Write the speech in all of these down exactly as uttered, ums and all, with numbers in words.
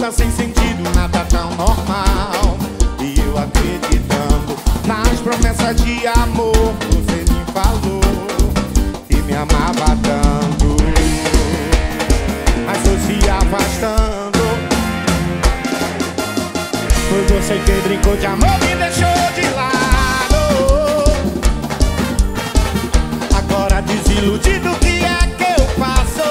coisas sem sentido, nada tão normal. E eu acreditando nas promessas de amor, você me falou que me amava tanto, mas foi se afastando. Foi você quem brincou de amor, me deixou de lado. Agora desiludido, o que é que eu faço?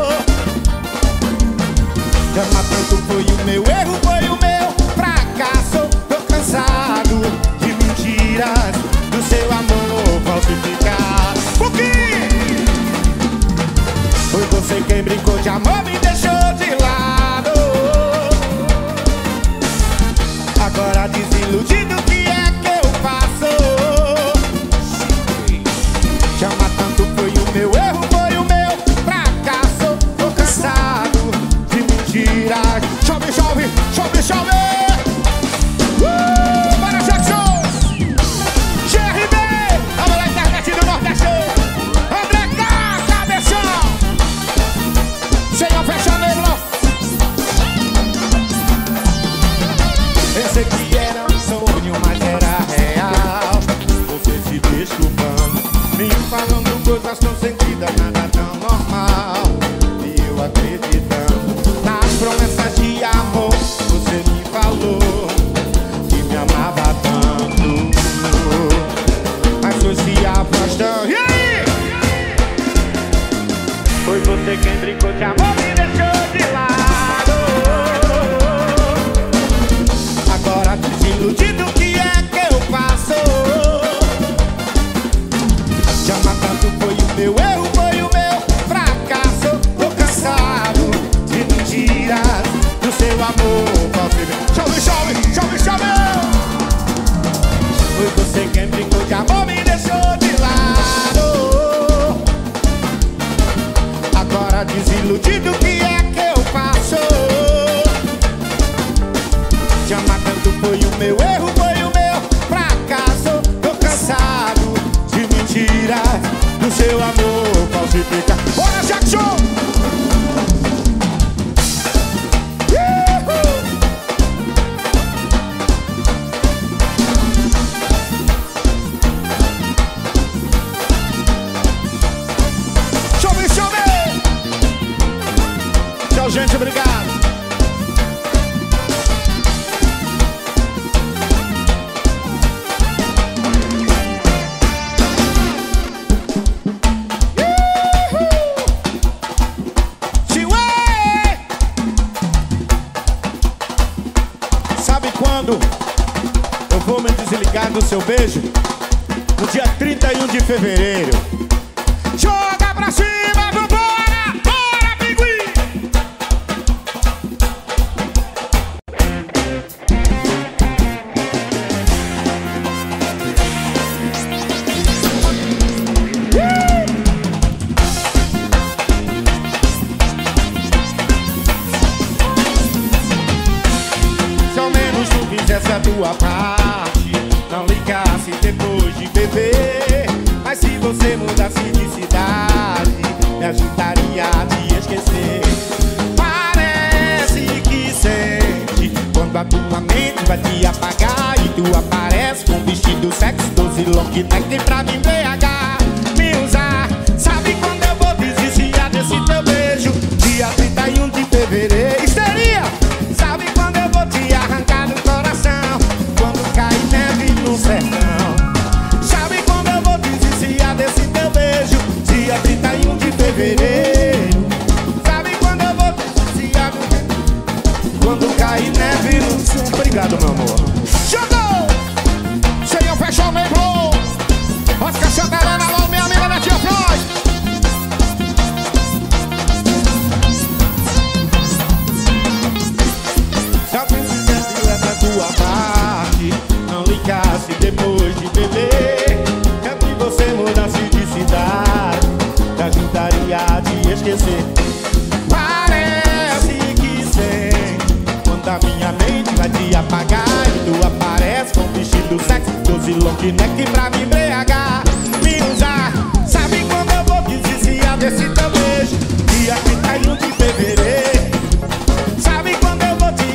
Te amar tanto foi o meu erro, foi o meu fracasso. Tô cansado de mentiras, do seu amor falsificado. Por quê? Foi você quem brincou de amor, me deixou de lado. Agora desiludido, o que é que eu faço? Te amar tanto foi o meu erro, foi o meu fracasso. Tô cansado de mentiras. Chove, chove, chove, chove. Uh, para Jackson, G R B, a mulher internet do Nordeste, André K, Cabeção, Senhor Fecha Negro. Pensei que era um sonho, mas era real. Você se desculpando, me falando coisas tão sentidas, nada tão normal. E eu acreditando nas promessas de amor, você me falou que me amava tanto, mas foi se afastando. E aí? Foi você quem brincou de amor, me deixou de lado. Agora desiludido, o que é que eu faço? Te amar tanto foi o meu erro, foi o meu fracasso. Tô cansado de mentiras, do seu amor falsificado. Chove, chove, chove, chove. Foi você quem brincou de amor, me deixou de lado. Agora desiludido, o que é que eu faço? Te amar tanto foi o meu erro, foi o meu fracasso. Tô cansado de mentiras, do seu amor falsificado. Bora, Jackson! Uhul! Chove, chove! Tchau, gente, obrigado. Eu vou me desligar do seu beijo no dia trinta e um de fevereiro. Joga pra cima, vambora! Bora, pinguim! Se ao menos tu fizesse a tua parte, não ligasse depois de beber. Mas se você mudasse de cidade, me ajudaria a te esquecer. Parece que sente quando a tua mente vai te apagar e tu aparece com um vestido sexy, doze long neck pra me embriagar, me usar. Sabe quando eu vou desviar desse teu beijo? Dia trinta e um de fevereiro. Histeria! Sabe quando eu vou te arrancar do coração? Quando cai neve no sertão. Sabe quando eu vou desviar desse teu beijo? Dia trinta e um de fevereiro. Sabe quando eu vou desviar do... Quando cai neve no sertão. Obrigado, meu amor. Jogou! Senhor Fecha Negro. Oscar Chantarana, alô, minha amiga da Tia Flores. Já fizesse essa tua parte, não ligasse depois de beber. Quer que você mudasse de cidade, te ajudaria a te esquecer. Parece que sente quando a minha mente vai te apagar e tu aparece com um vestido sexy, doze long neck pra me embriagar, me usar. Sabe quando eu vou desviar desse teu beijo? Dia trinta e um de fevereiro. Sabe quando eu vou te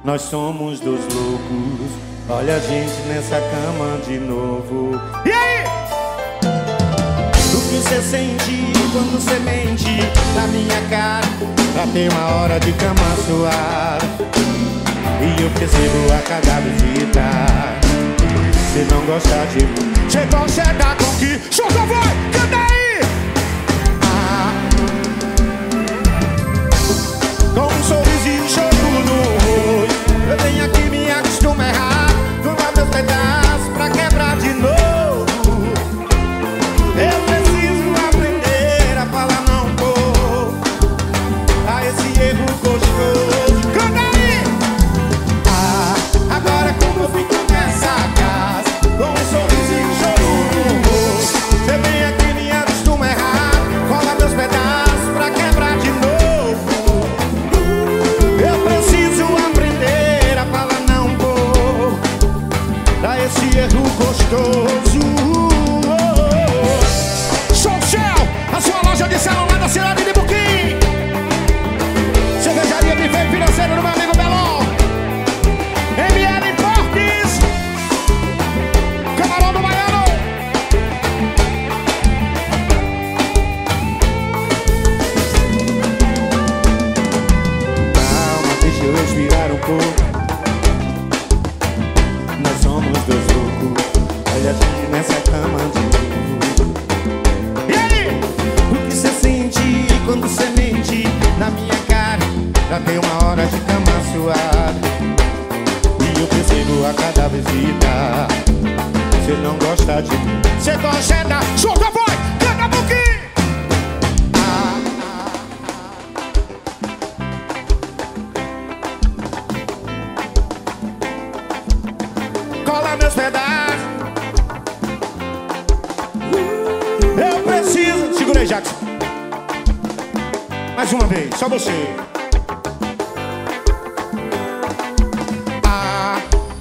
Nós somos dois loucos. Olha a gente nessa cama de novo. E aí? O que você sente quando você mente na minha cara? Já tem uma hora de cama suada e eu percebo a cada visita. Se não gostar de mim, você gosta da conquista. Chuta, vai, canta aí! Ah, com um sorriso e um choco no rosto, eu venho aqui me acostumar errado, tomar meus pedaços pra quebrar de novo. Eu preciso aprender a falar não vou a esse erro gostoso. Canta aí! Ah, agora como eu fico nessa casa, com um sorriso e um choro no rosto, você vem aqui me acostuma errado, cola meus pedaços pra quebrar de novo. Eu preciso aprender a falar não vou a esse erro gostoso. A sua loja de celular da cidade de Buquim, cervejaria Buffet Financeiro do meu amigo Belon, M L Importes, Camarão do Baiano. Calma, deixa eu respirar um pouco. Nós somos dois loucos. Olha a gente nessa cama de novo. Quando você mente na minha cara, já tem uma hora de cama suada e eu percebo a cada visita. Você não gosta de mim, você gosta da... Solta a voz, canta um pouquinho! Ah, ah. Cola meus pedaços. Eu preciso... Segura aí, Jackson. Mais uma vez, só você. Ah.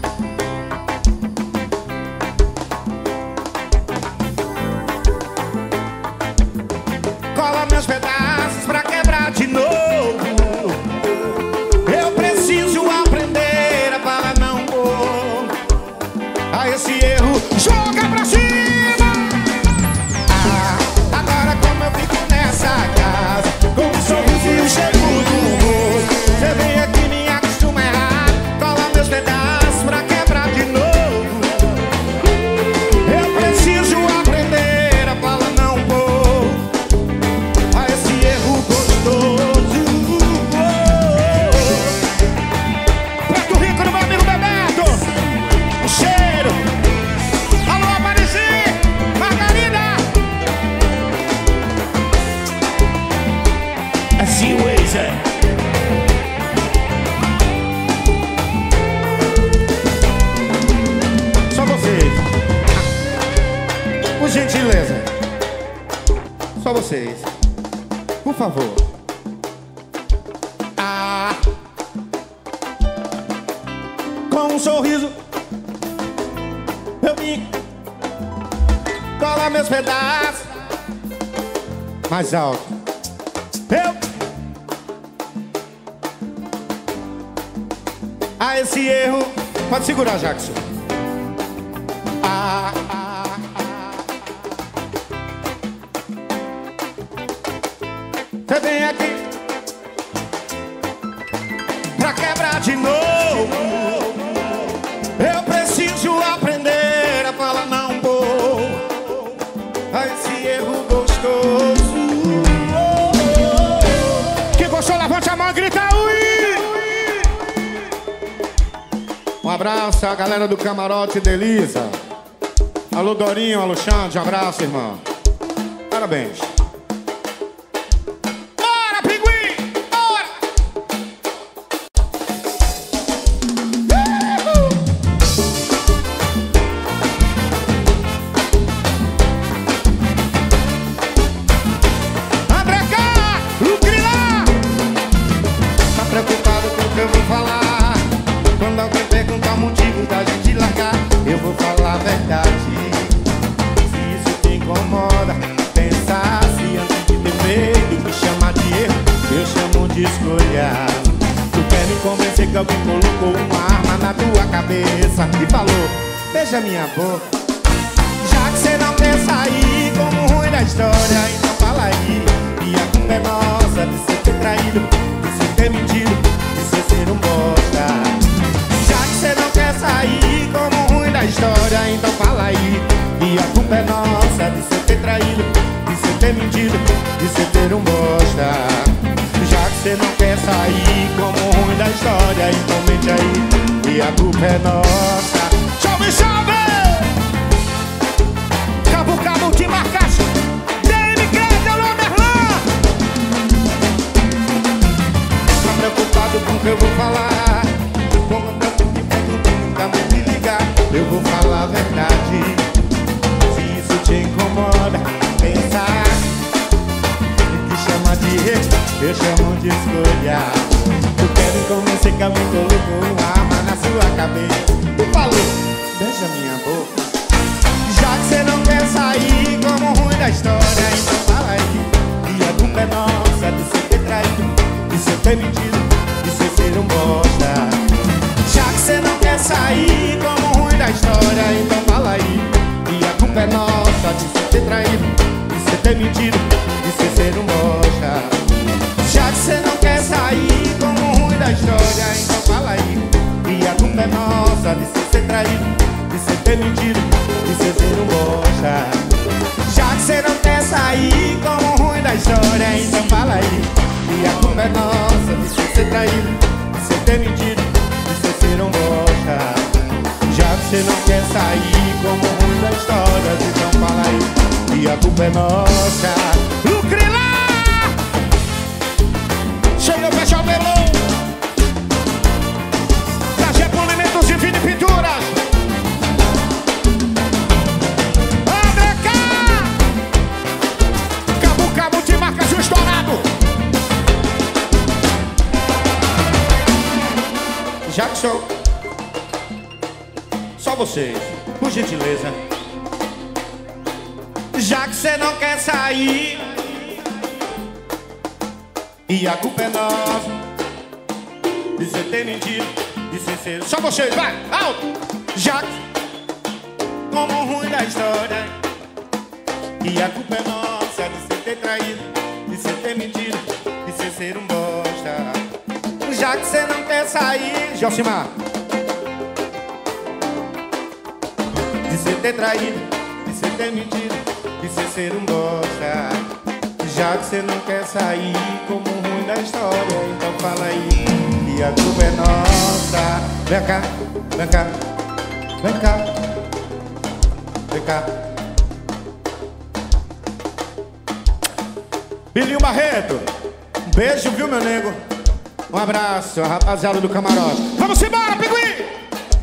Cola meus pedaços pra quebrar de novo. Eu preciso aprender a falar não vou a esse erro. Joga pra cima! Ah, agora como eu fico nessa casa, com um sorriso e um cheiro do rosto, você vem aqui me acostuma errado, cola meus pedaços pra quebrar de novo. Eu preciso aprender a falar não vou a esse erro gostoso. Porto Rico, no meu amigo Bebeto, o cheiro. Alô, Apareci, Margarida. Assim o ex é. Só vocês. Por gentileza. Só vocês. Por favor. Ah. Com um sorriso eu vim colar meus pedaços mais alto. Eu a esse erro. Pode segurar, Jackson. Ah, ah, ah. Você vem aqui pra quebrar de novo. Eu preciso aprender a falar não vou a esse erro gostoso. Quem gostou, levante a mão e grita ui! Um abraço à galera do Camarote Delisa. Alô, Dorinho, alô, Xande, um abraço, irmão. Parabéns. Bora, pinguim! Bora! Uh! André K, o Grila. Tá preocupado com o que eu vou falar? Quando alguém perguntar o motivo da gente largar, eu vou falar a verdade. Se isso te incomoda, pensa se antes de ter feito me chamar de erro, eu chamo de escolha. Tu quer me convencer que alguém colocou uma arma na tua cabeça e falou, beija minha boca. Já que cê não quer sair como ruim da história, então fala aí. E a culpa é nossa de cê ter traído, de cê ter mentido, de cê ser um bosta. Já que cê não quer sair como ruim da história, então fala aí. E a culpa é nossa de cê ter traído, de cê ter mentido, de cê ter um bosta. Já que cê não quer sair como ruim da história, então mente aí. E a culpa é nossa. Salve, salve! Cabo, cabo de marcação. D M K, alô, Merlan! Tá preocupado com o que eu vou falar? Como tanto me pergunta, nunca vou me ligar. Eu vou falar a verdade. Se isso te incomoda, pensar o que chama de erro, eu chamo de escolha. Tu quer me convencer que alguém colocou uma arma na sua cabeça. Tu falou, beija minha boca. Já que cê não quer sair como ruim da história, então fala aí. E a culpa é nossa de cê ter traído, de cê ter mentido, de cê ser um bosta. Já que cê não quer sair como ruim da história, então fala aí. E a culpa é nossa de cê ter traído, de cê ter mentido, de cê ser um bosta. Já que cê não quer sair como ruim da história, então fala aí. E a culpa é nossa de cê ser traído, de cê ter mentido, de cê ser um bosta. Já que cê não quer sair como ruim da história, então fala aí. E a culpa é nossa de cê ser traído, de cê ter mentido, de cê ser um bosta. Já que cê não quer sair como ruim da história, então fala aí. E a culpa é nossa. Lucre lá! Chega o pessoal melão. Trazer polimentos e Vini Pinturas. André K. Cabo, cabo de marcas e o estourado. Jackson. Só vocês, por gentileza. Já que cê não quer sair, e a culpa é nossa de cê ter mentido, de cê ser... Só vocês, vai, alto! Já que, como ruim da história, e a culpa é nossa de cê ter traído, de cê ter mentido, de cê ser um bosta. Já que cê não quer sair, Josimar, de cê ter traído, de cê ter mentido, de cê ser um bosta. Já que cê não quer sair como ruim da história, então fala aí. E a culpa é nossa. Vem cá, vem cá, vem cá, vem cá. Bilinho Barreto, um beijo, viu, meu nego? Um abraço, a rapaziada do camarote. Vamos embora, Pinguim!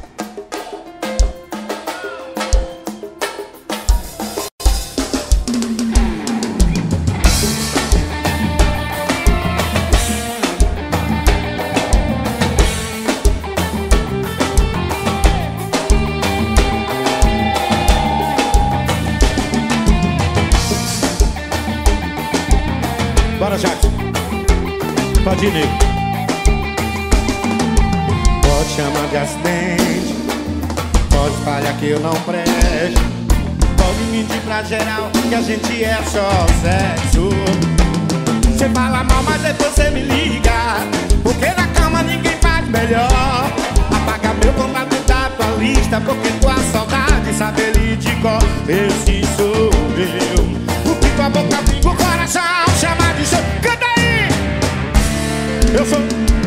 Bora, Jackson. Pode ir, nego. Pode chamar de acidente, pode falhar que eu não presto, pode mentir pra geral que a gente é só sexo. Cê fala mal, mas depois cê me liga, porque na cama ninguém faz melhor. Apaga meu contato da tua lista, porque tua saudade sabe ele de cor. Esse sou eu, o que tua boca pinga o coração, chama de seu. Canta aí! Eu sou...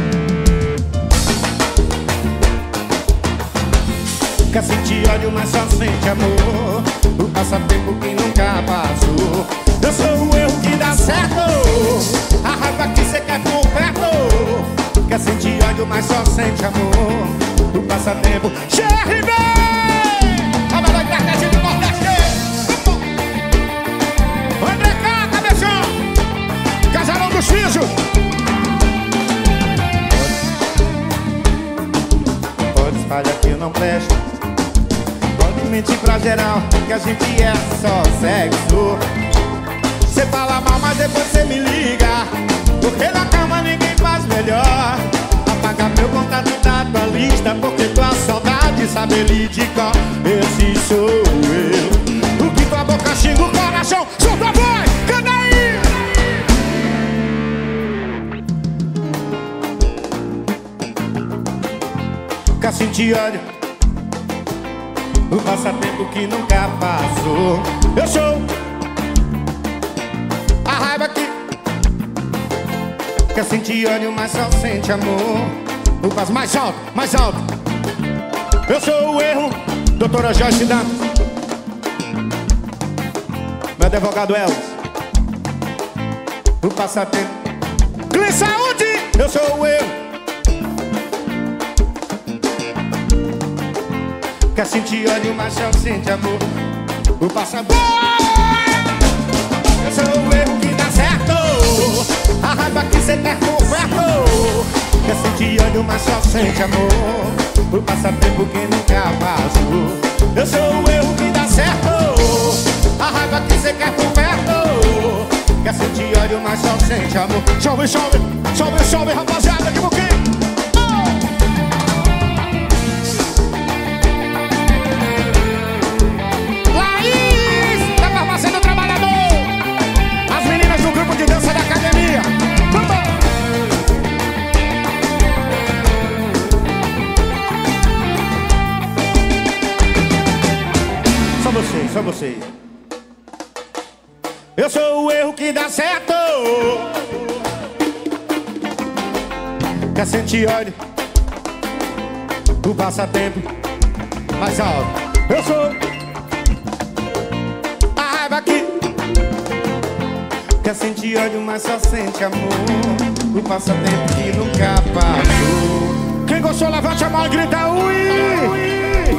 Quer sentir ódio, mas só sente amor. O passatempo que nunca passou. Eu sou o erro que dá certo, a raiva que cê quer por perto. Quer sentir ódio, mas só sente amor. O passatempo G R B! A melhor estratégia do Nordeste. André K, cabeção. Casarão dos Físios. Pode, pode espalhar que eu não presto, pode mentir pra geral que a gente é só sexo. Cê fala mal, mas depois cê me liga, porque na cama ninguém faz melhor. Apaga Pega meu contato da tua lista, porque tua saudade sabe ele de cor. Esse sou eu. O que tua boca xinga o coração. Solta a voz, canta aí! Quer sentir ódio? O passatempo que nunca passou. Eu sou a raiva que quer sentir ódio, mas só sente amor. O passo mais alto, mais alto. Eu sou o erro, doutora Joyce da meu advogado Elvis. O passatempo Clã Saúde. Eu sou o erro. Quer sentir ódio, mas só sente amor. O passatempo. Eu sou o erro que dá certo. A raiva que cê quer por perto. Quer sentir ódio, mas só sente amor. O passatempo que nunca passou. Eu sou o erro que dá certo. A raiva que cê quer por perto. Quer sentir ódio, mas só sente amor. Chove, chove, chove, chove, rapaziada, que pouquinho. Laís, da farmácia do trabalhador. As meninas do grupo de dança da academia. Só vocês, só vocês. Eu sou o erro que dá certo. Quer sentir ódio? O passatempo mais alto. Eu sou a raiva que quer sentir ódio, mas só sente amor. O passatempo que nunca passou. Quem gostou, levante a mão e grita ui!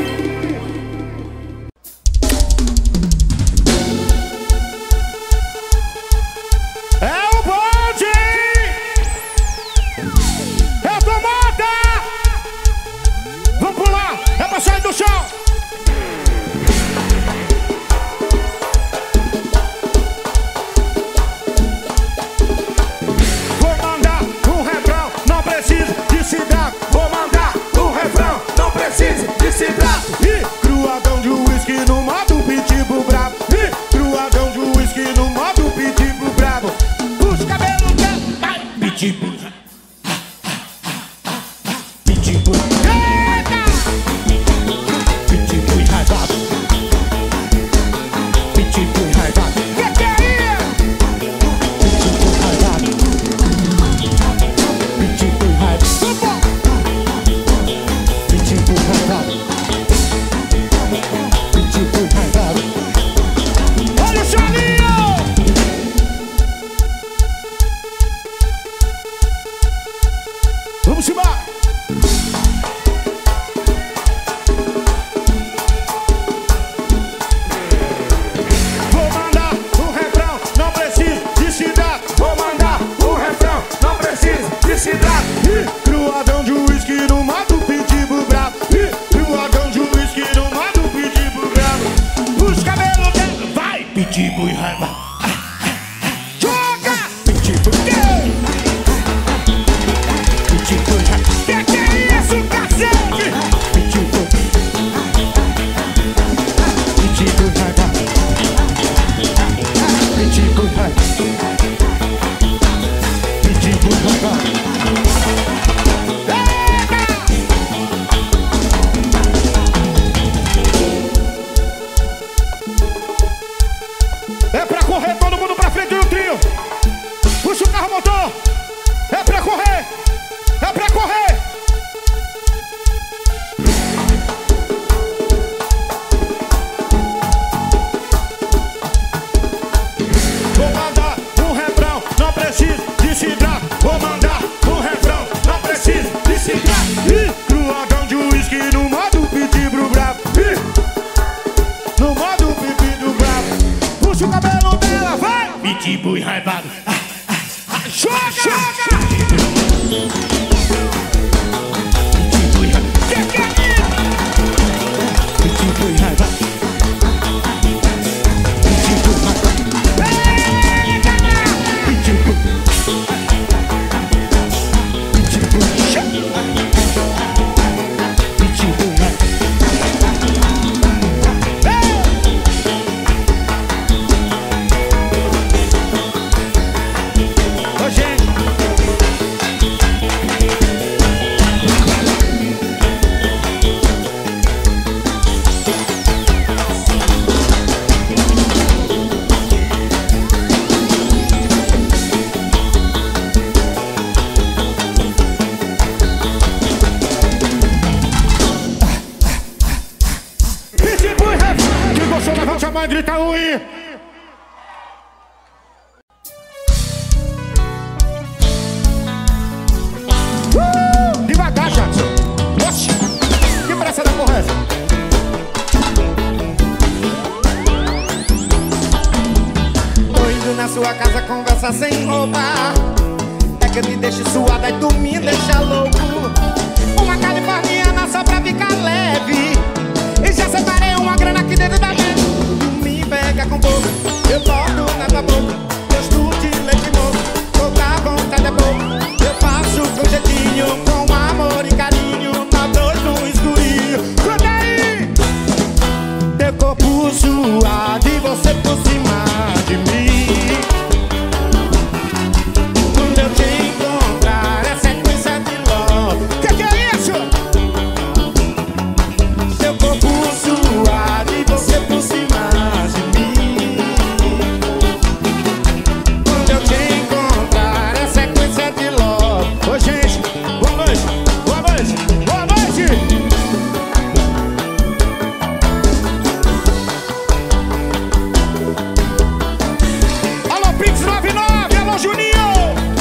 Sai do chão! Vou mandar um refrão, não precisa de cidrato. Vou mandar um refrão, não precisa de cidrato. E cruadão de uísque no modo pitbull bravo. E cruadão de uísque no modo pitbull bravo. Puxa o cabelo dela, vai! Pitbull. Pitbull. Vamos embora! Vou mandar um refrão, não precisa de cidrato. Vou mandar um refrão, não precisa de cidrato. E cruadão de uísque no modo pitbull bravo. E cruadão de uísque no modo pitbull bravo. Puxa o cabelo dela, vai! Pitbull e raiva. Joga! Pitbull. Que que é isso, cacete? Pitbull. Pitbull raiva. Pitbull raiva. Pitbull raiva. É pra correr, todo mundo pra frente do trio. Puxa o carro motor. É pra correr. É pra correr! Vou mandar um refrão, não precisa de cidrato. Vou mandar um refrão, não precisa de cidrato. E cruadão de uísque no modo pitbull bravo. E no modo pitbull bravo. Puxa o cabelo dela, vai! Pitbull enraivado. Joga! Joga! Pitbull. mãe grita ui. Uh, devagar, Jackson. Oxi, que pressa da porra é essa? Tô indo na sua casa, conversa sem roupa. É que eu me deixo suada e tu me deixa louco. Uma californiana só pra ficar leve. E já separei uma grana aqui dentro da mente. Tu me pega com pouco, eu boto na tua boca. Gosto de leite moço, toda vontade é pouco. Eu faço com jeitinho, com amor e carinho. Nós dois no escurinho. Conta aí! Teu corpo suado e você por cima de mim. Quando eu te encontrar é sequência de love. Que que é isso? Teu corpo suado e você por cima de mim. Quando eu te encontrar é sequência de love. Ô gente, boa noite, boa noite, boa noite. Alô Pix noventa e nove, alô Juninho.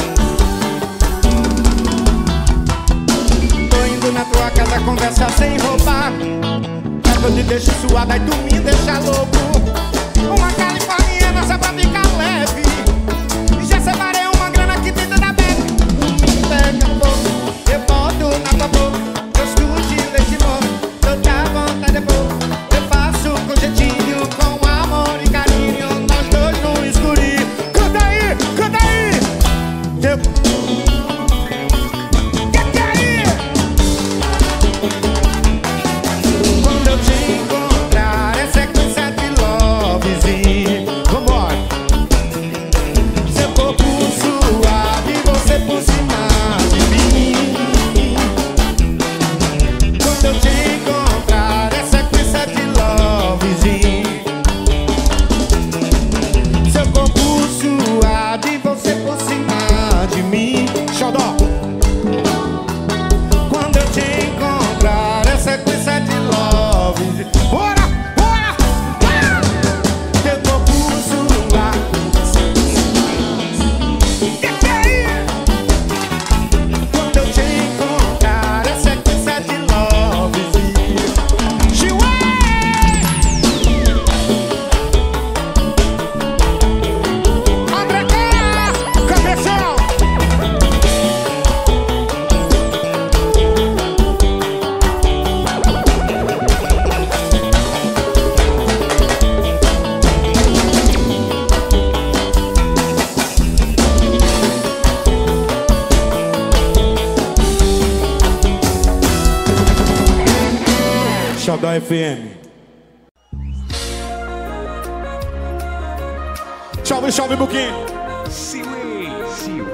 Tô indo na tua casa, conversa sem roupa. Eu te deixo suada e tu me deixa louco. Uma californiana só pra ficar leve. Já separei uma grana aqui dentro da bag. Me pega um pouco, eu boto na tua boca. Gosto de leite moço, toda vontade é pouco. Eu faço com jeitinho, com amor e carinho. Nós dois no escurinho. Canta aí, canta aí. Teu... Que que é aí? Quando eu te encontrar é sequência de lovezinho. Vambora. Seu corpo suave e você por cima de mim. Quando eu te encontrar é sequência de lovezinho. Seu corpo suave e você por cima de mim. Xodó. Quando eu te encontrar é sequência de love. Bora, bora, bora. Teu corpo suave. Que que é isso? Quando eu te encontrar é sequência de love. Chihuahua. André Cara, cabeção. Xodó F M. Chove, chove, Buquinho. Silêncio.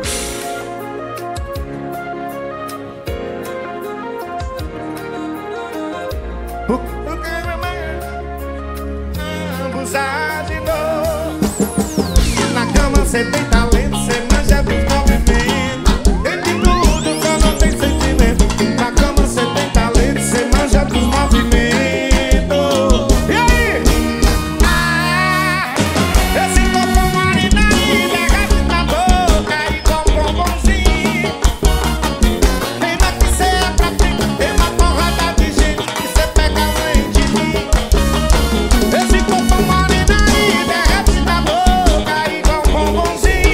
Abusar de novo. Na cama cê tem talento, cê manja dos movimentos. Entre tudo só não tem sentimento. Na cama cê tem talento, cê manja dos movimentos. E aí? Ah, esse corpo marinado derrete na boca e com bombonzinho. Tem mais que cê é pra frente, tem uma porrada de gente que cê pega além de mim. Esse corpo marinado derrete na boca e com bombonzinho.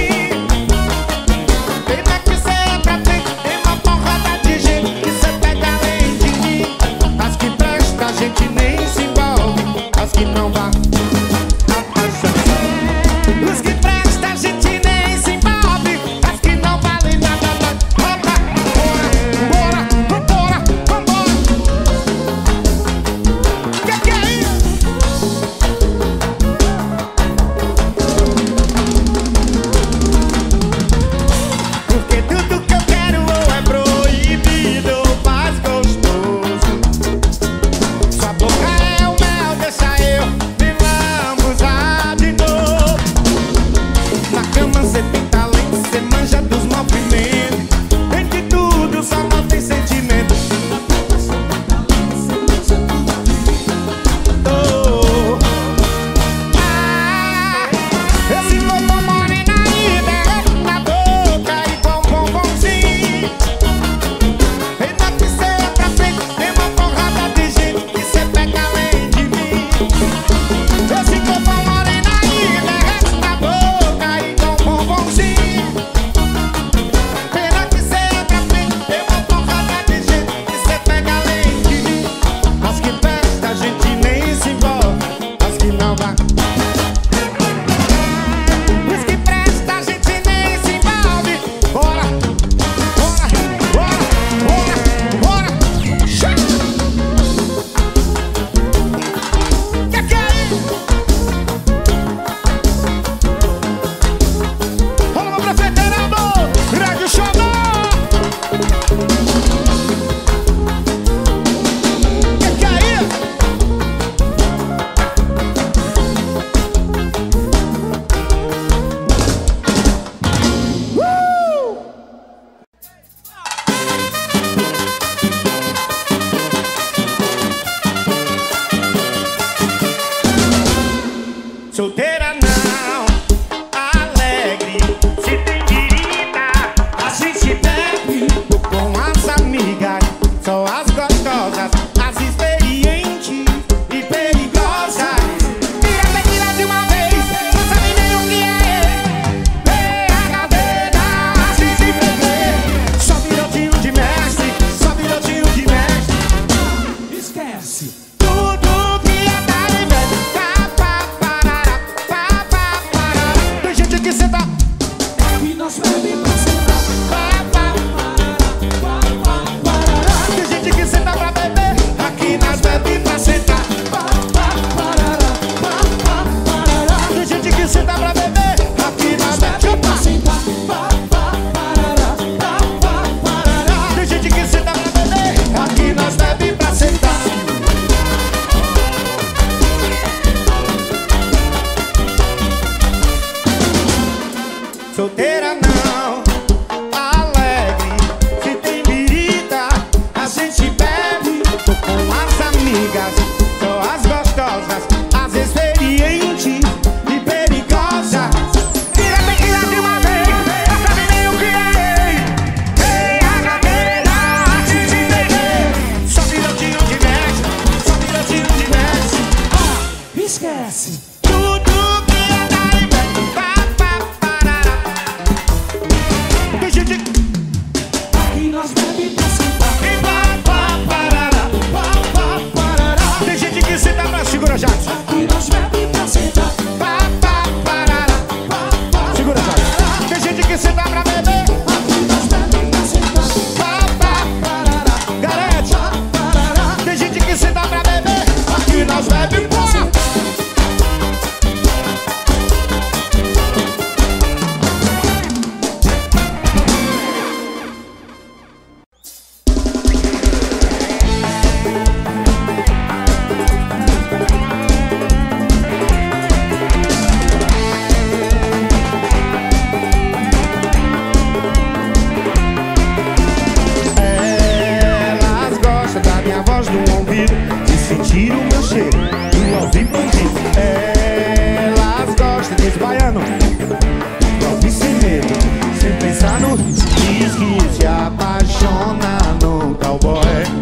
ouvido e sentir o meu cheiro. E ouvir bandido. Elas gostam desse baiano. Ouvir sem medo, sem pensar no risco. Diz que se apaixona no cowboy.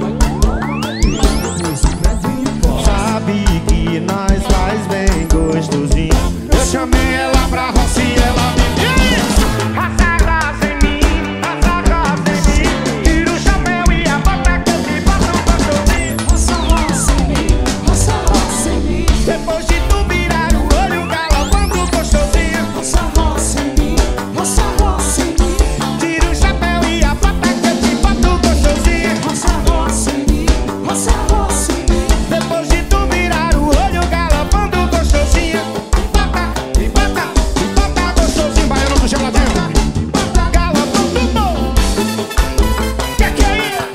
Sabe que nós faz bem gostosinho. Eu chamei ela pra roça e ela me disse: roça, roça em mim, roça, roça em mim. Tira o chapéu e a bota que eu te boto um gostosinho. Roça, roça em mim, roça, roça em mim. Depois de tu virar o olho galopando gostosinho. Roça, roça em mim, roça, roça em mim. Tira o chapéu e a bota que eu te boto gostosinho. Roça, roça em mim, roça, roça em mim. Depois de tu virar o olho galopando gostosinho. E bota, e bota gostosinho. Baiano do geladinho. Galopando bom. Que que é isso?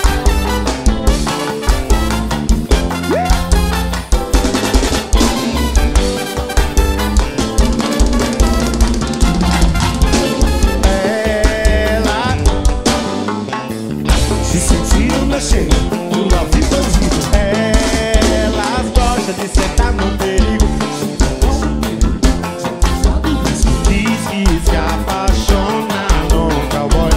Ela se sentiu no cheiro do love bandido. Elas gostam de sentar no perigo. Diz que se apaixona no cowboy.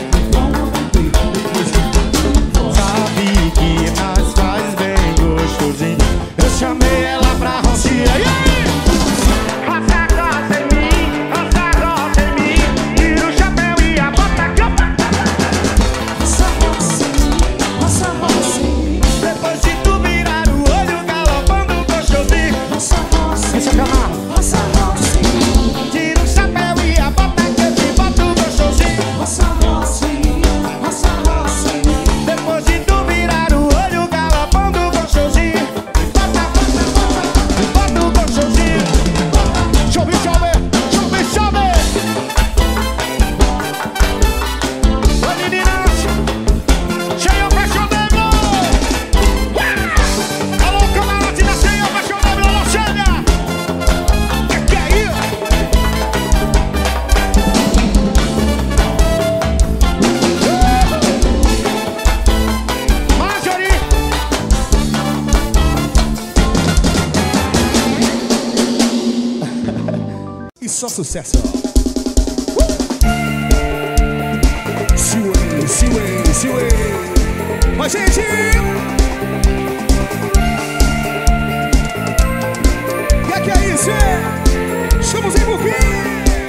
Sabe que nós faz bem gostosinho. Eu chamei ela pra rocinha. E aí? Roça, roça em mim, roça, roça em mim. Tira o chapéu e a bota que eu boto. Roça, roça em mim, roça, roça em mim. Depois de tu virar o olho galopando gostosinho. Roça, roça em mim, roça, roça em mim. Tira o chapéu e a bota que eu te boto gostosinho. Roça, roça em mim, roça, roça em mim. Depois de tu virar o olho galopando gostosinho. Bota, bota, bota, bota o gostosinho. Chove, chove, chove, chove. Ô meninas, cheio pra chover, alô, camarote, cheio pra chover, alô, chega. Que que é isso? Marjorie. E só sucesso. Siuei, siuei, siuei. Mas gente, que que é isso? Estamos em Buquim.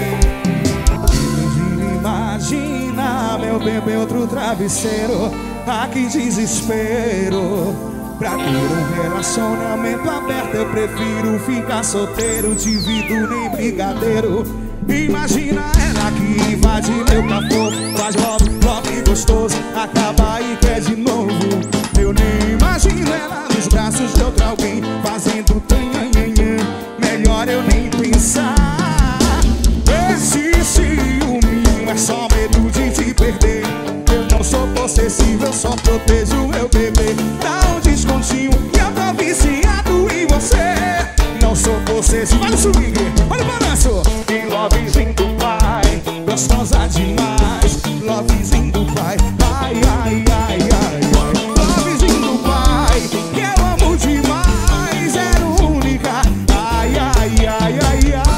Imagina meu bebê outro travesseiro. Ah, que desespero. Pra ter um relacionamento aberto eu prefiro ficar solteiro. Divido nem brigadeiro. Imagina ela que invade meu capô. Faz love, love gostoso. Acaba e quer de novo. Eu nem imagino ela nos braços de outro alguém fazendo tanhanhanhã. Melhor eu nem pensar. Esse ciúminho é só medo de te perder. Eu não sou possessivo, eu só protejo meu bebê. Dá um descontinho que eu tô viciado em você. Não sou possessivo, olha o swing, olha o balanço. E lovezinho do pai, gostosa demais. Lovezinho do pai, ai, ai, ai, ai, ai. Lovezinho do pai, que eu amo demais. É única, ai, ai, ai, ai, ai.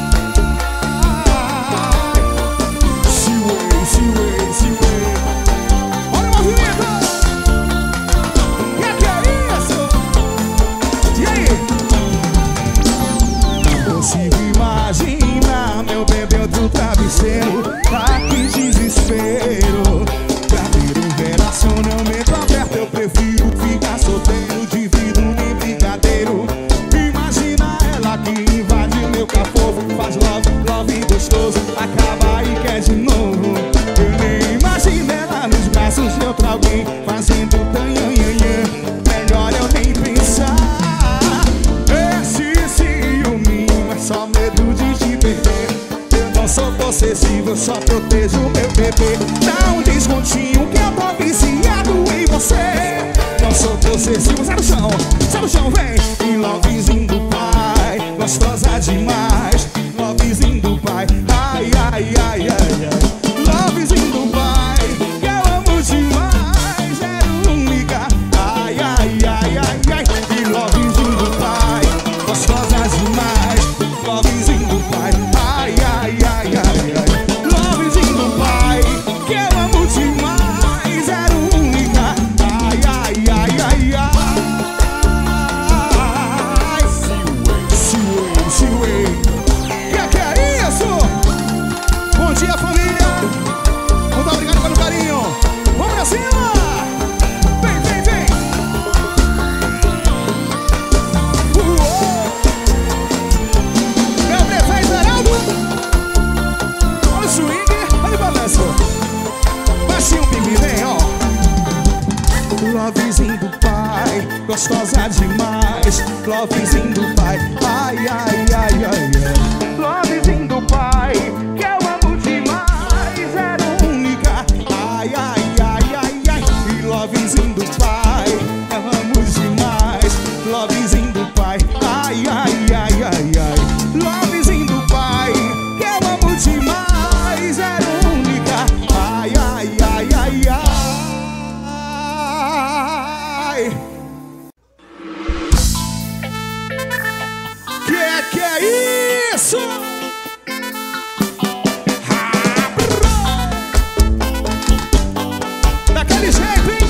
Siuei, siuei, siuei. Olha o movimento. Que que é isso? E aí? Não consigo imaginar meu bebê outro travesseiro. Ah, que desespero. Pra ter um relacionamento aberto eu prefiro ficar solteiro. Divido nem brigadeiro. Imagina ela que invade meu capô. Faz love, love gostoso. Acaba e quer de novo. Eu nem imagino ela nos braços de outro alguém fazendo tanhanhanhã. Melhor eu nem pensar. Esse ciúminho é só medo de te perder. Eu não sou possessivo, eu só protejo meu bebê. Dá um descontinho que eu tô viciado em você. Não sou possessivo, sai do chão, sai do chão, vem. E lovezinho do pai, gostosa demais. Lovezinho do pai, ai, ai, ai, ai, ai. Lovezinho do pai, que eu amo demais. É única, ai, ai, ai, ai. Lovezinho do pai, gostosa demais. Lovezinho do pai, ai, ai, ai, ai, ai. Lovezinho do pai, que eu amo demais. Era única, ai, ai, ai, ai, ai. E lovezinho do pai, eu amo demais. Lovezinho do pai, ai, ai, ai, ai, ai. Lovezinho do pai, que eu amo demais. Era única, ai, ai, ai, ai, ai. Que é que é isso? Daquele jeito, hein?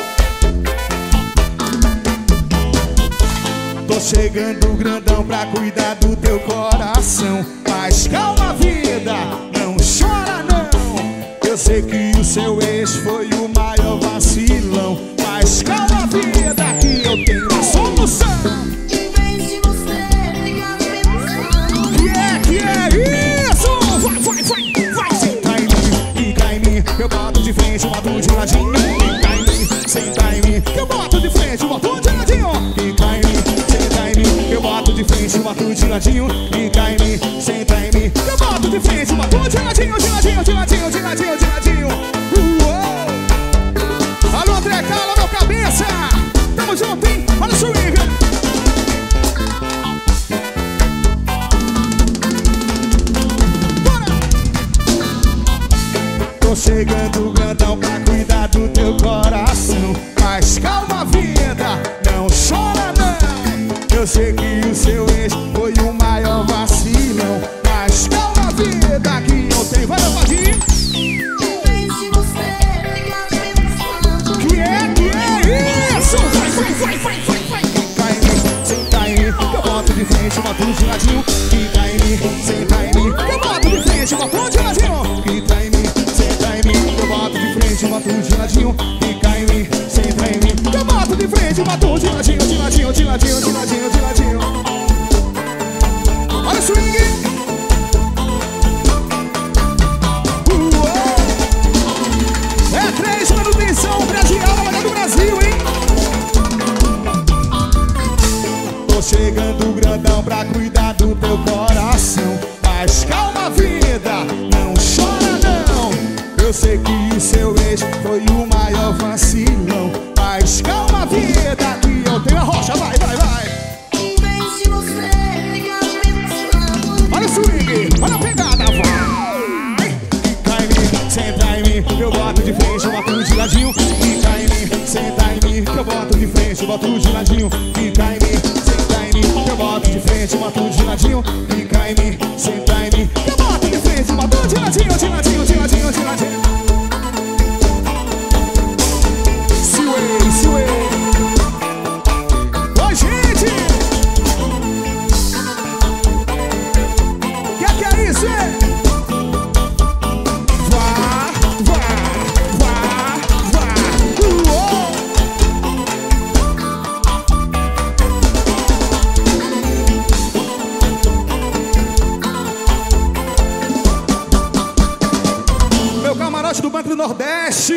Tô chegando grandão pra cuidar do teu coração. Mas calma, vida, não chora não. Eu sei que o seu ex foi o maior vacilão. Mas calma, vida, que eu tenho a solução. Em vez de você ficar pensando. Que é que é isso? Vai, vai, vai, vai. Senta em mim, fica em mim. Eu boto de frente, boto de ladinho. Fica em mim, senta em mim. Eu boto de frente, boto de ladinho. Fica em mim, senta em mim. Eu boto de frente, boto de ladinho. Fica em mim, senta em mim. Eu boto de frente, boto de ladinho, de ladinho, de ladinho, de ladinho, de ladinho. Uou! Alô, André, cala meu cabeça. Tamo junto, hein? Olha o swing. Bora! Tô chegando grandão pra cuidar do teu coração. Mas calma, vida, não chora não. Eu sei que o seu ex foi o maior vacilão. Mas calma, vida, que eu tenho. Vai, meu padrinho. Em vez de você ficar pensando. Que é, que é isso? Vai, vai, vai, vai, vai, vai. Fica em mim, senta em mim. Eu boto de frente, boto de ladinho. Fica em mim, senta em mim. Eu boto de frente, boto de ladinho. Fica em mim, senta em mim. Eu boto de frente, boto de ladinho. Fica em mim, senta em mim. Eu boto de frente, boto de ladinho, de ladinho, de ladinho, de ladinho, de ladinho. Olha o swing. Uou! É três manutenção Brasil, a melhor do Brasil, hein? Tô chegando grandão pra cuidar do teu coração. Mas calma, vida, não chora não. Eu sei que o seu ex foi o maior vacilão. Mas calma, vida, que eu tenho a rocha. Vai, vai, vai. Em vez de você ficar pensando. Olha o swing, olha a pegada, vai. Fica em mim, senta em mim. Eu boto de frente, eu boto de ladinho. Fica em mim, senta em mim. Eu boto de frente, eu boto de ladinho. Fica em mim, senta em mim. Eu boto de frente, eu boto de ladinho. Fica em mim, senta em mim. Eu boto de frente, eu boto de ladinho, de ladinho, de ladinho, de ladinho. Siuei, siuei. Oi, gente! Que que é isso, hein? Vá, vá, vá, vá. Uou! Meu camarote do Banco do Nordeste.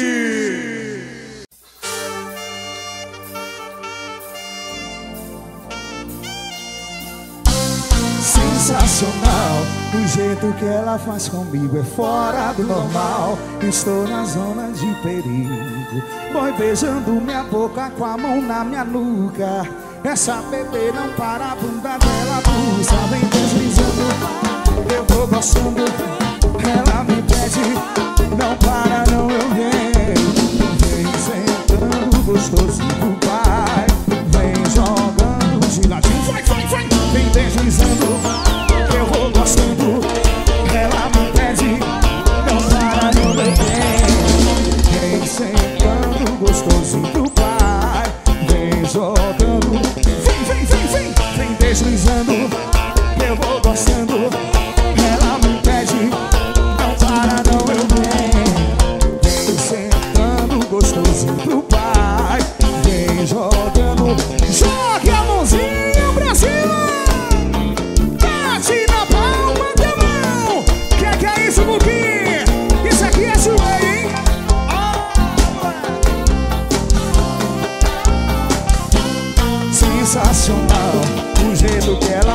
Sensacional, o jeito que ela faz comigo é fora do normal. Estou na zona de perigo. Vai beijando minha boca com a mão na minha nuca. Essa bebê não para, a bunda dela pulsa. Vem deslizando, eu vou gostando. Ela me pede, não para não, eu venho. Vem sentando gostosinho do pai. Vem jogando de ladinho, vai, vai, vai. Vem deslizando, eu vou gostando. Ela me pede, não para não, eu venho. Vem sentando gostosinho do pai. Vem jogando, vem, vem, vem, vem. Vem deslizando, eu vou gostando. Ela me pede, não para não, eu venho. Vem sentando gostosinho do pai. Vem jogando, jogue a mãozinha pra cima. Bate na palma da mão. Que que é isso, Buquinho? Isso aqui é swing, hein?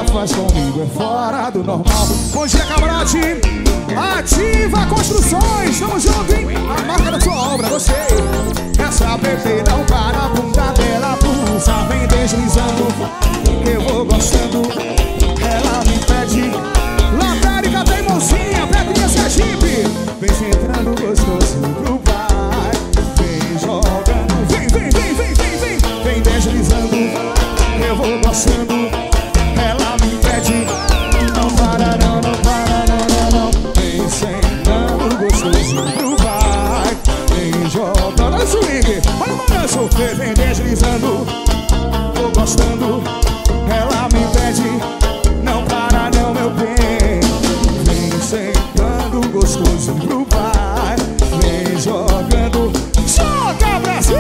faz comigo é fora do normal. Bom dia, camarote. Ativa Construções, tamo junto, hein? A marca da sua obra, você. Essa bebê não para, a bunda dela pulsa, vem deslizando, que eu vou gostando. Ela me pede, Lotérica tem mocinha, Pedrinha Sergipe. Vem entrando gostoso pro pai, vem jogando, vem, vem, vem, vem, vem, vem, vem deslizando, eu vou gostando. Ela me pede, não para não, não para não, não, não. Vem sentando gostoso pro pai, vem jogando. Olha o swing, olha o balanço, vem deslizando, vou gostando. Ela me pede, não para não, meu bem. Vem sentando gostoso pro pai, vem jogando. Joga, Brasil!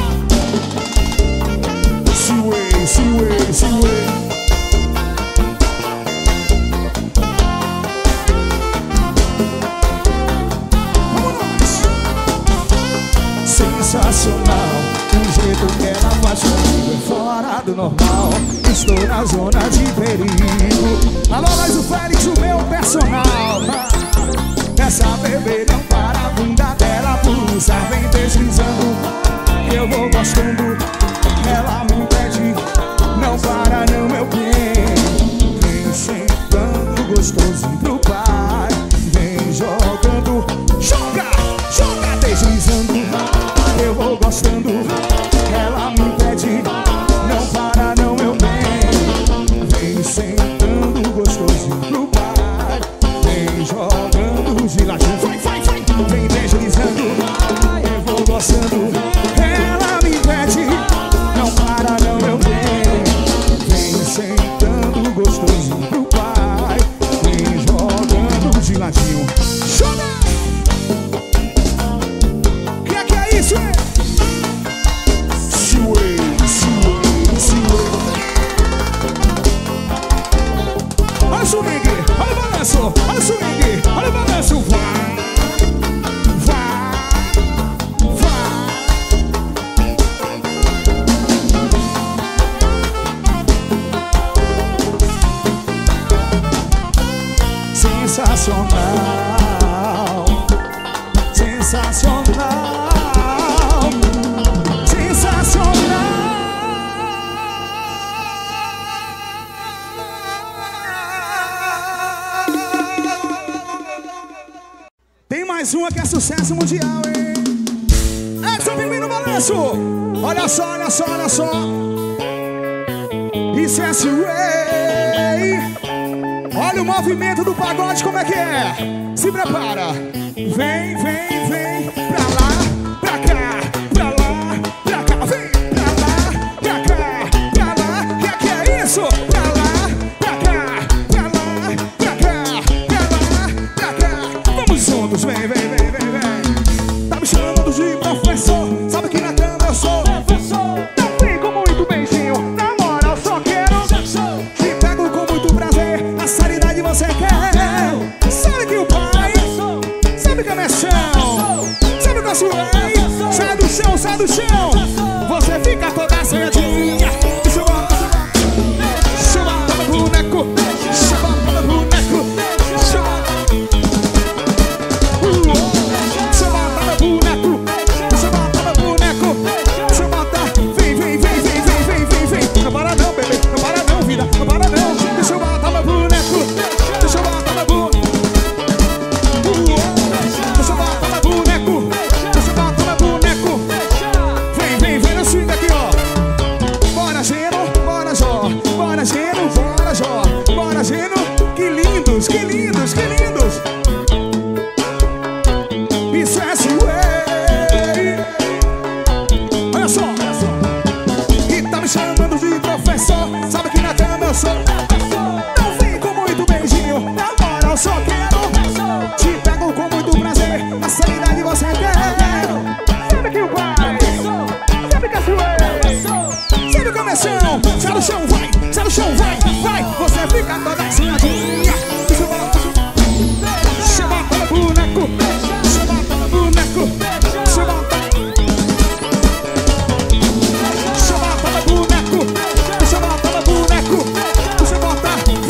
Sway, sway, sway. Sensacional, o jeito que ela faz comigo é fora do normal. Estou na zona de perigo. Alô, mas o Félix, o meu personal. Essa bebê não para, a bunda dela pulsa, vem deslizando, eu vou gostando. Ela me pede, não para não, meu bem. Vem sentando gostoso pro pai, vem jogando. Joga, joga, deslizando, eu vou gostando. Ela me pede, não para não, meu bem. Vem sentando gostoso pro pai, vem jogando de ladinho. Vai, vai, vai, vem deslizando, eu vou gostando. Ela me pede, não para não, meu bem. Vem sentando gostoso pro pai, vem jogando de ladinho. Joga! Que é que é isso, hein? Sway, sway, sway. Olha o swing, olha o balanço, olha o swing, olha o balanço. Vai, vai, vai. Sensacional, sensacional, sensacional. Tem mais uma que é sucesso mundial, hein? Edson Pimpim no balanço. Olha só, olha só, olha só. Isso é sway. Olha o movimento do pagode, como é que é? Se prepara. Vem, vem, vem. Pra lá, pra cá, pra lá, pra cá. Vem, pra lá, pra cá, pra lá. Que é que é isso? Pra lá, pra cá, pra lá, pra cá, pra lá, pra cá. Vamos juntos, vem, vem, vem, vem, vem. Tá me chamando de professor, sabe que na cama eu sou professor. Não fico muito beijinho, na moral só quero. Te pego com muito prazer, a sanidade você quer. Sabe que o pai, sabe que a mexão, sabe que a sua sai do chão, sai do chão. Você fica toda assanhadinha. Deixa eu botar, deixa eu botar no boneco, deixa eu botar no boneco, deixa eu botar, deixa eu botar no boneco, deixa eu botar no boneco, deixa eu botar. Vem, vem, vem, vem, vem, vem, vem, vem. Não para não, bebê, não para não, vida, não para não. Deixa eu botar no boneco, deixa eu botar no boneco. Deixa eu botar no boneco, deixa eu botar no boneco. Vem, vem, vem no swing aqui, ó. Bora, Geno, bora, Jó. Bora, Geno, bora, Jó. Bora, Geno. Que lindos, que lindos, que lindos. Isso é sway. Olha só, olha só. E tá me chamando de professor, sabe que na cama eu sou. Não vem com muito beijinho, na moral só quero. Te pego com muito prazer, a sanidade você quer. Sabe que o pai, sabe que a sway, sabe que a mexão. Sai do chão, vai, sai do chão, vai, vai. Você fica toda assinadinha. Deixa eu botar, deixa eu botar no boneco, deixa eu botar no boneco, deixa eu botar, deixa eu botar no boneco, deixa eu botar no boneco, deixa eu botar.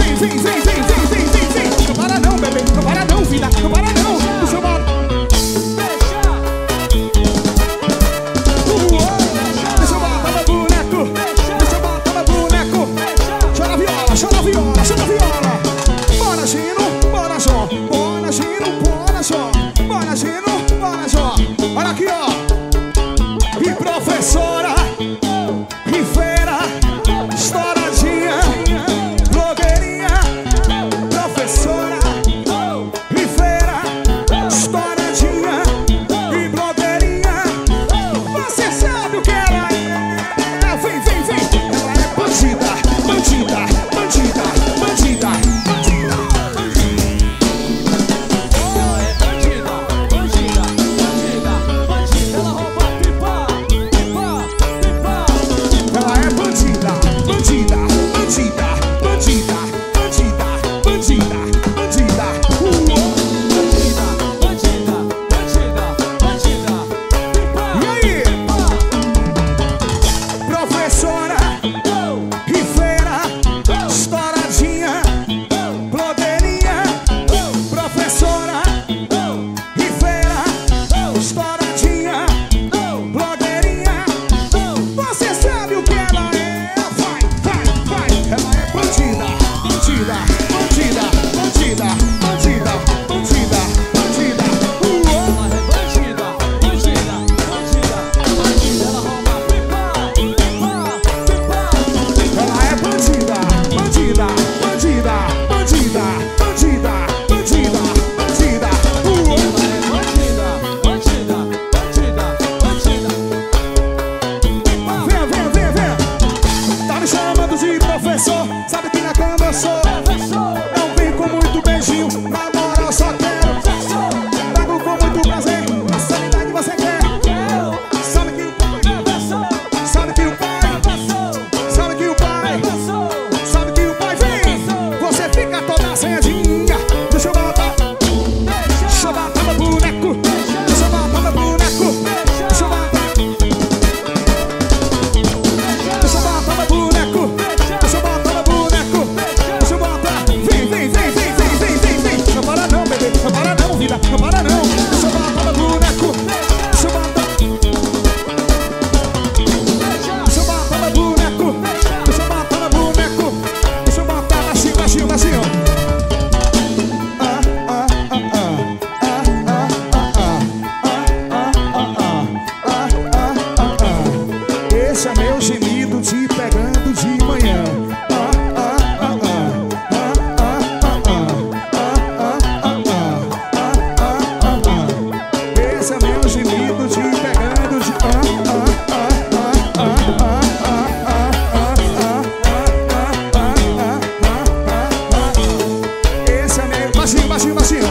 professor, sabe que na cama eu sou. Não vem com muito beijinho, na moral eu só quero. Trago com muito prazer, a sanidade você quer. Sabe que o pai, sabe que o pai, sabe que o pai, sabe que o pai vem. Você fica toda assanhadinha. Deixa eu botar, deixa eu botar meu boneco. Deixa eu botar meu boneco. Deixa eu botar, deixa eu botar meu boneco. Deixa eu botar meu boneco. Deixa eu botar. Vem, vem, vem, vem, vem, vem, vem, vem. Não para não, bebê. Não para não, vida. Não para não. Deixa eu botar meu boneco. Deixa eu botar. Deixa eu botar meu boneco. Deixa eu botar meu boneco. Deixa eu botar baixinho, baixinho, baixinho. Ah, ah, ah, ah. Ah, ah, ah, ah. Ah, ah, ah, ah. Ah, ah, ah. Esse é meu gemido te pegando de manhã. Ah, ah, ah, ah. Ah, ah, ah, ah. Ah, ah, ah, ah. Ah, ah, ah, ah. Esse é meu gemido te pegando de ah, ah, ah, ah, ah, ah, ah, ah, ah, ah, ah. Esse é meu. Baixinho, baixinho, baixinho.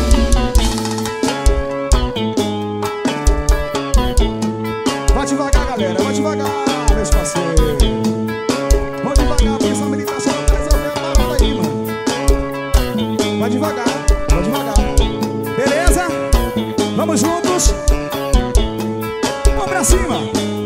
Vai devagar, galera, vai devagar, meus parceiros. Vão devagar, porque essa menina tá chorando, mas eu quero parar aí, mano. Vai devagar, vai devagar. Beleza? Vamos juntos. Vamos pra cima.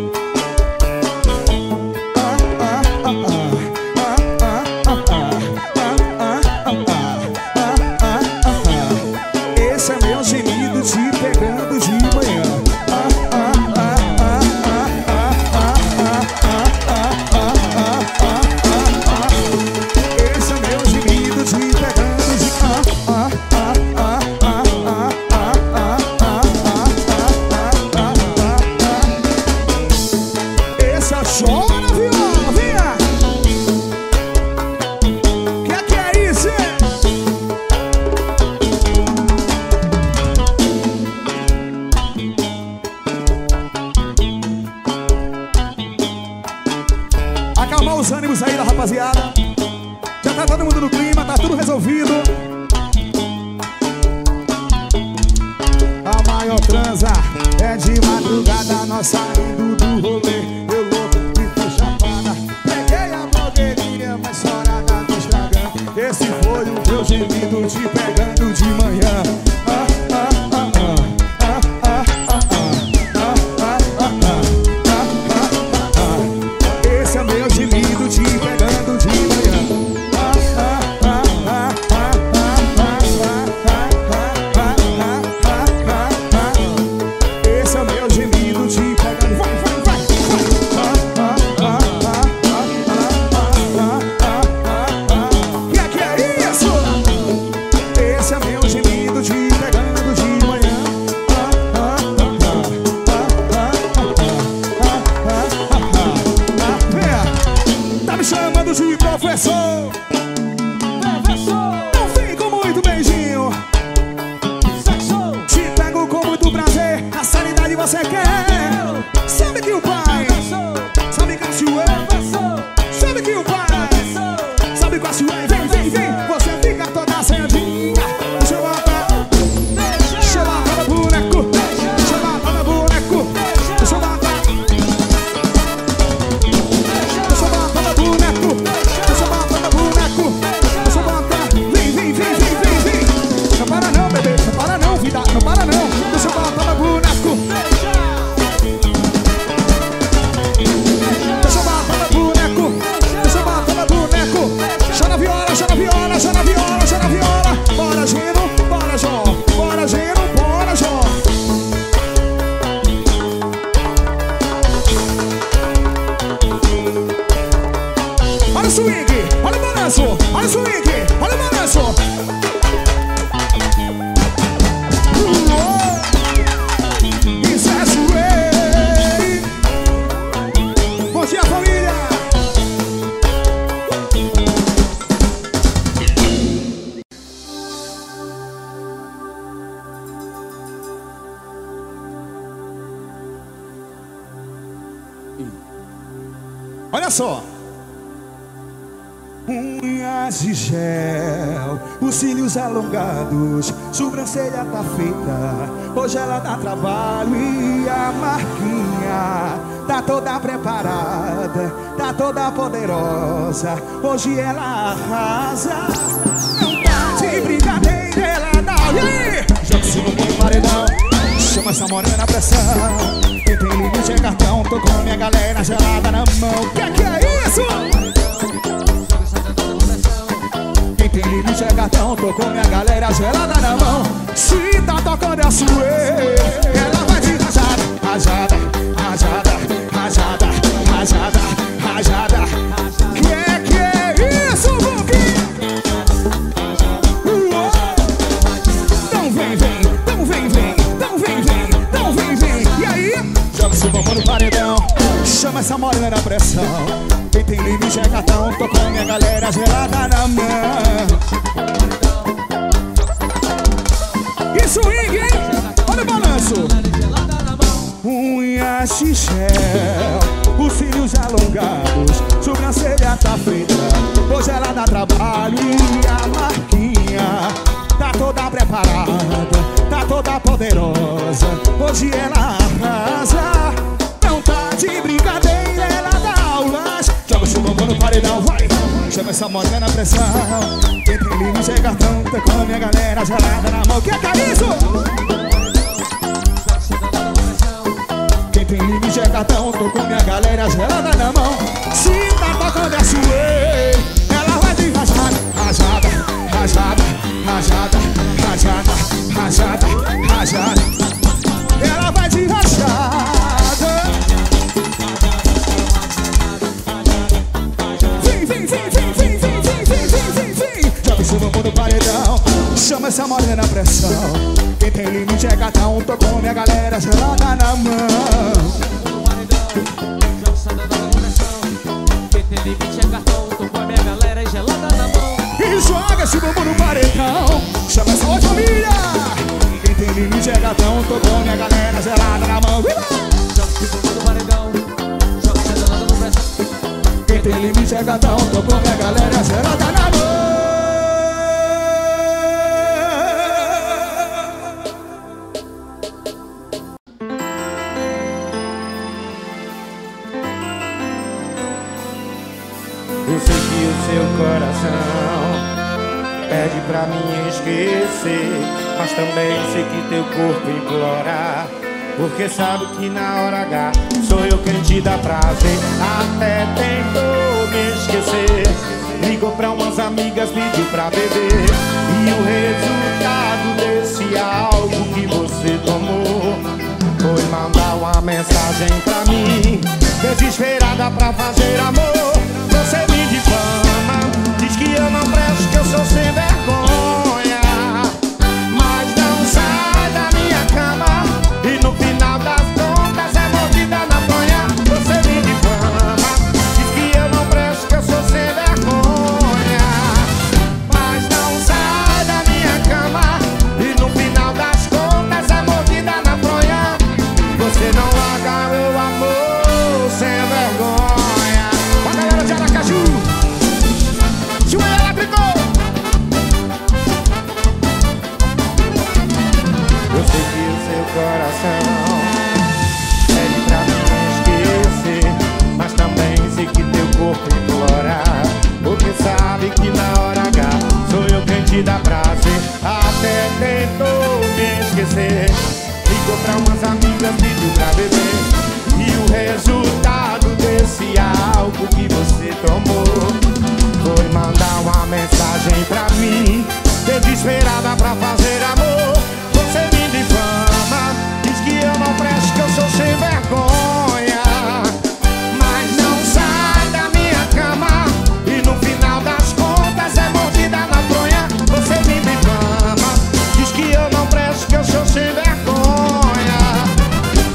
Ah, ah, ah, ah. Ah, ah, ah, ah. Ah, ah, ah, ah. Ah, ah, ah, ah. Esse é meu gemido te pegando de manhã. Ah, ah, ah, ah, ah, ah, ah, ah, ah, ah, ah, ah. Esse é meu gemido te pegando de ah, ah, ah, ah, ah, ah, ah, ah, ah, ah, ah, ah. Esse é chora, viola, vinha. Que que é isso, hein? Acalmar os ânimos aí da rapaziada. Já tá todo mundo no clima, tá tudo resolvido. A maior transa é de madrugada, nós saindo do rolê. Eu louco e fui chapada. Peguei a blogueirinha, mas chorada do Instagram. Esse foi o meu gemido te pegando de manhã. Ah, ah, ah, ah. Ah, ah, ah, ah. Ah, ah, ah, ah. Ah, ah, ah, ah. Esse é meu gemido te pegando de manhã. Ah, ah, ah, ah, ah, ah, ah, ah, ah, ah, ah, ah. Esse é meu gemido te pegando. Vai, vai, vai, vai. Ah, ah, ah, ah, ah, ah, ah, ah, ah. Que que é isso? Esse é meu gemido te pegando de manhã. Ah, ah, ah, ah, ah, ah, ah, ah, ah. Venha. Tá me chamando de professor. Não vem com muito beijinho. Te pego com muito prazer, a sanidade você quer. Sabe que o pai, sabe que a sua, sabe que o pai, sabe que a sua, vem, vem, vem. Você fica toda assanhadinha. Deixa eu botar, deixa eu botar meu boneco. Deixa eu botar meu boneco. Deixa eu botar, deixa eu botar meu boneco. Deixa eu botar meu boneco. Deixa eu botar, vem, vem, vem, vem, vem, vem. Não para não, bebê, não para não, vida, não para não. Deixa eu botar meu boneco. Deixa eu botar meu boneco. Deixa eu botar meu boneco. Chora a viola, chora a viola, chora a viola, chora a viola. Bora, Gino, bora, Jó. Bora, Gino, bora, Jó. Olha o swing, olha o balanço, olha o swing, olha o balanço. Isso é swing. Bom dia, família. Olha só. Unhas de gel, os cílios alongados, sobrancelha tá feita. Hoje ela dá trabalho e a Marquinha tá toda preparada, tá toda poderosa. Hoje ela arrasa. Não tá de brincadeira, ela dá. E aí? Joga-se no mundo paredão, chama essa morena na pressão. Quem tem limite é cartão, tô com minha galera gelada na mão. Que que é isso? Quem tem limite é cartão, tô com minha galera gelada na mão. Se tá tocando a sua, ela vai de rajada, rajada, rajada, rajada, rajada, rajada. Que é que é isso, Buki? Então vem, vem, então vem, vem, então vem, vem, então vem, vem. E aí? Joga esse bombom no paredão, chama essa morena na pressão. Quem tem limite é cartão, tô com minha galera gelada na mão. E swing, hein? Olha o balanço. Unhas de gel, os cílios alongados, sobrancelha tá feita. Hoje ela dá trabalho e a Marquinha tá toda preparada, tá toda poderosa. Hoje ela arrasa. Não tá de brincadeira, ela dá aulas. Joga o chumbão no paredão, vai. Chama essa morena na pressão. Quem tem limite é cartão, tá com a minha galera gelada na mão. Que é isso? Quem tem limite é cartão, tô com minha galera gelada na mão. Se tá tocando a sua, ela vai de rajada, rajada, rajada, rajada, rajada, rajada, rajada. Ela vai de rajada. Vem, vem, vem, vem, vem, vem, vem, vem, vem, vem, vem. Joga esse bumbum no paredão, chama essa morena na pressão. Quem tem limite é cartão, tô com minha galera gelada na mão. Quem tem limite é cartão, tô com a minha galera gelada na mão. E joga esse bumbum no paredão, chama essa outra família. Quem tem limite é cartão, tô com minha galera gelada na mão. Joga esse bumbum no paredão, joga essa gelada no pressão. Quem tem limite é cartão, tô com minha galera gelada na mão. Eu sei que o seu coração pede pra mim esquecer, mas também sei que teu corpo implora, porque sabe que na hora H sou eu quem te dá prazer. Até tentou me esquecer, ligou pra umas amigas, pediu pra beber, e o resultado desse algo que você tomou foi mandar uma mensagem pra mim, desesperada pra fazer amor. Você me difama, diz que eu não presto, que eu sou sem vergonha, mas não sai da minha cama e no final das contas é mordida na bronha. Você me difama, diz que eu não presto, que eu sou sem vergonha, mas não sai da minha cama e no final das contas é mordida na bronha. Você não larga meu amor sem vergonha. A galera de Aracaju, Joelho Elétrico. Eu sei que o seu coração pede pra me esquecer, mas também sei que teu corpo implora, porque sabe que na hora H sou eu quem te dá prazer. Até tentou me esquecer, ligou pra umas amigas, pediu pra beber, e o resultado desse algo que você tomou foi mandar uma mensagem pra mim, desesperada pra fazer amor. Você me difama, diz que eu não presto, que eu sou sem vergonha, mas não sai da minha cama e no final das contas é mordida na bronha. Você me difama, diz que eu não presto, que eu sou sem vergonha,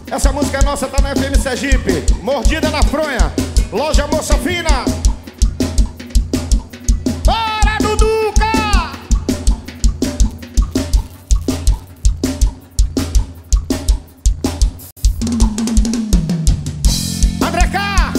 Essa música é nossa, tá na F M Sergipe. Mordida na Fronha, Loja Moça Fina. Bora, Duduca! André K!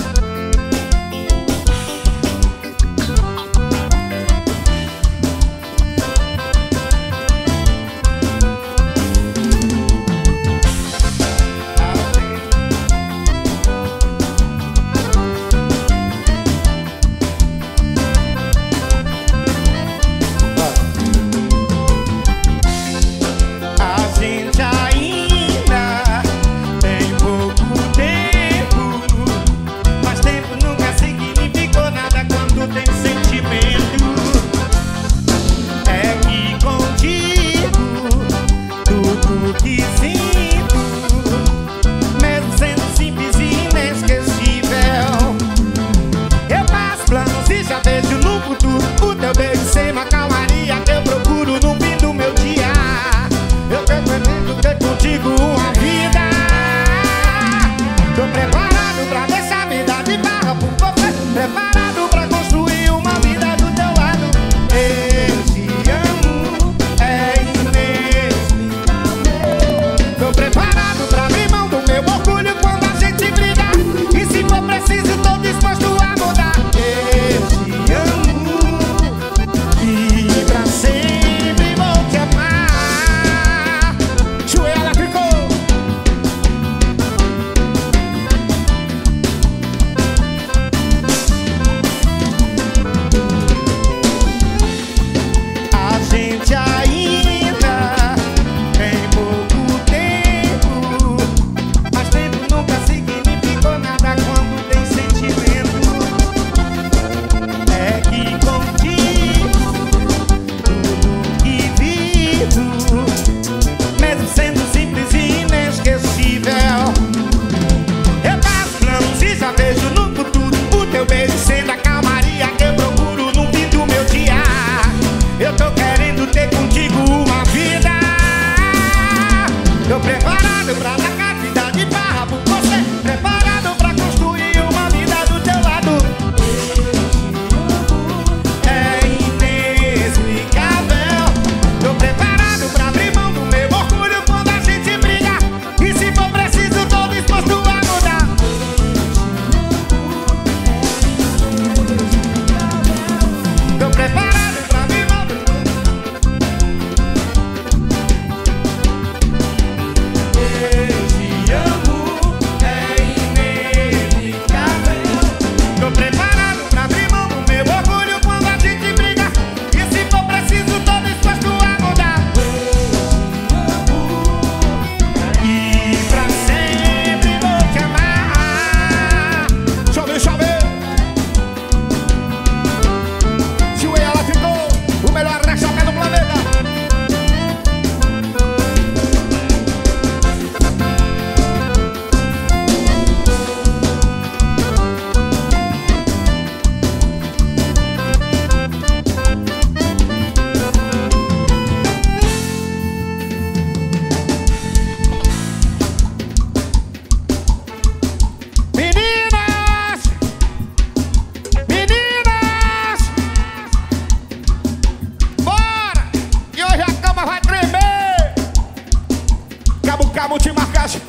Multimarcagem,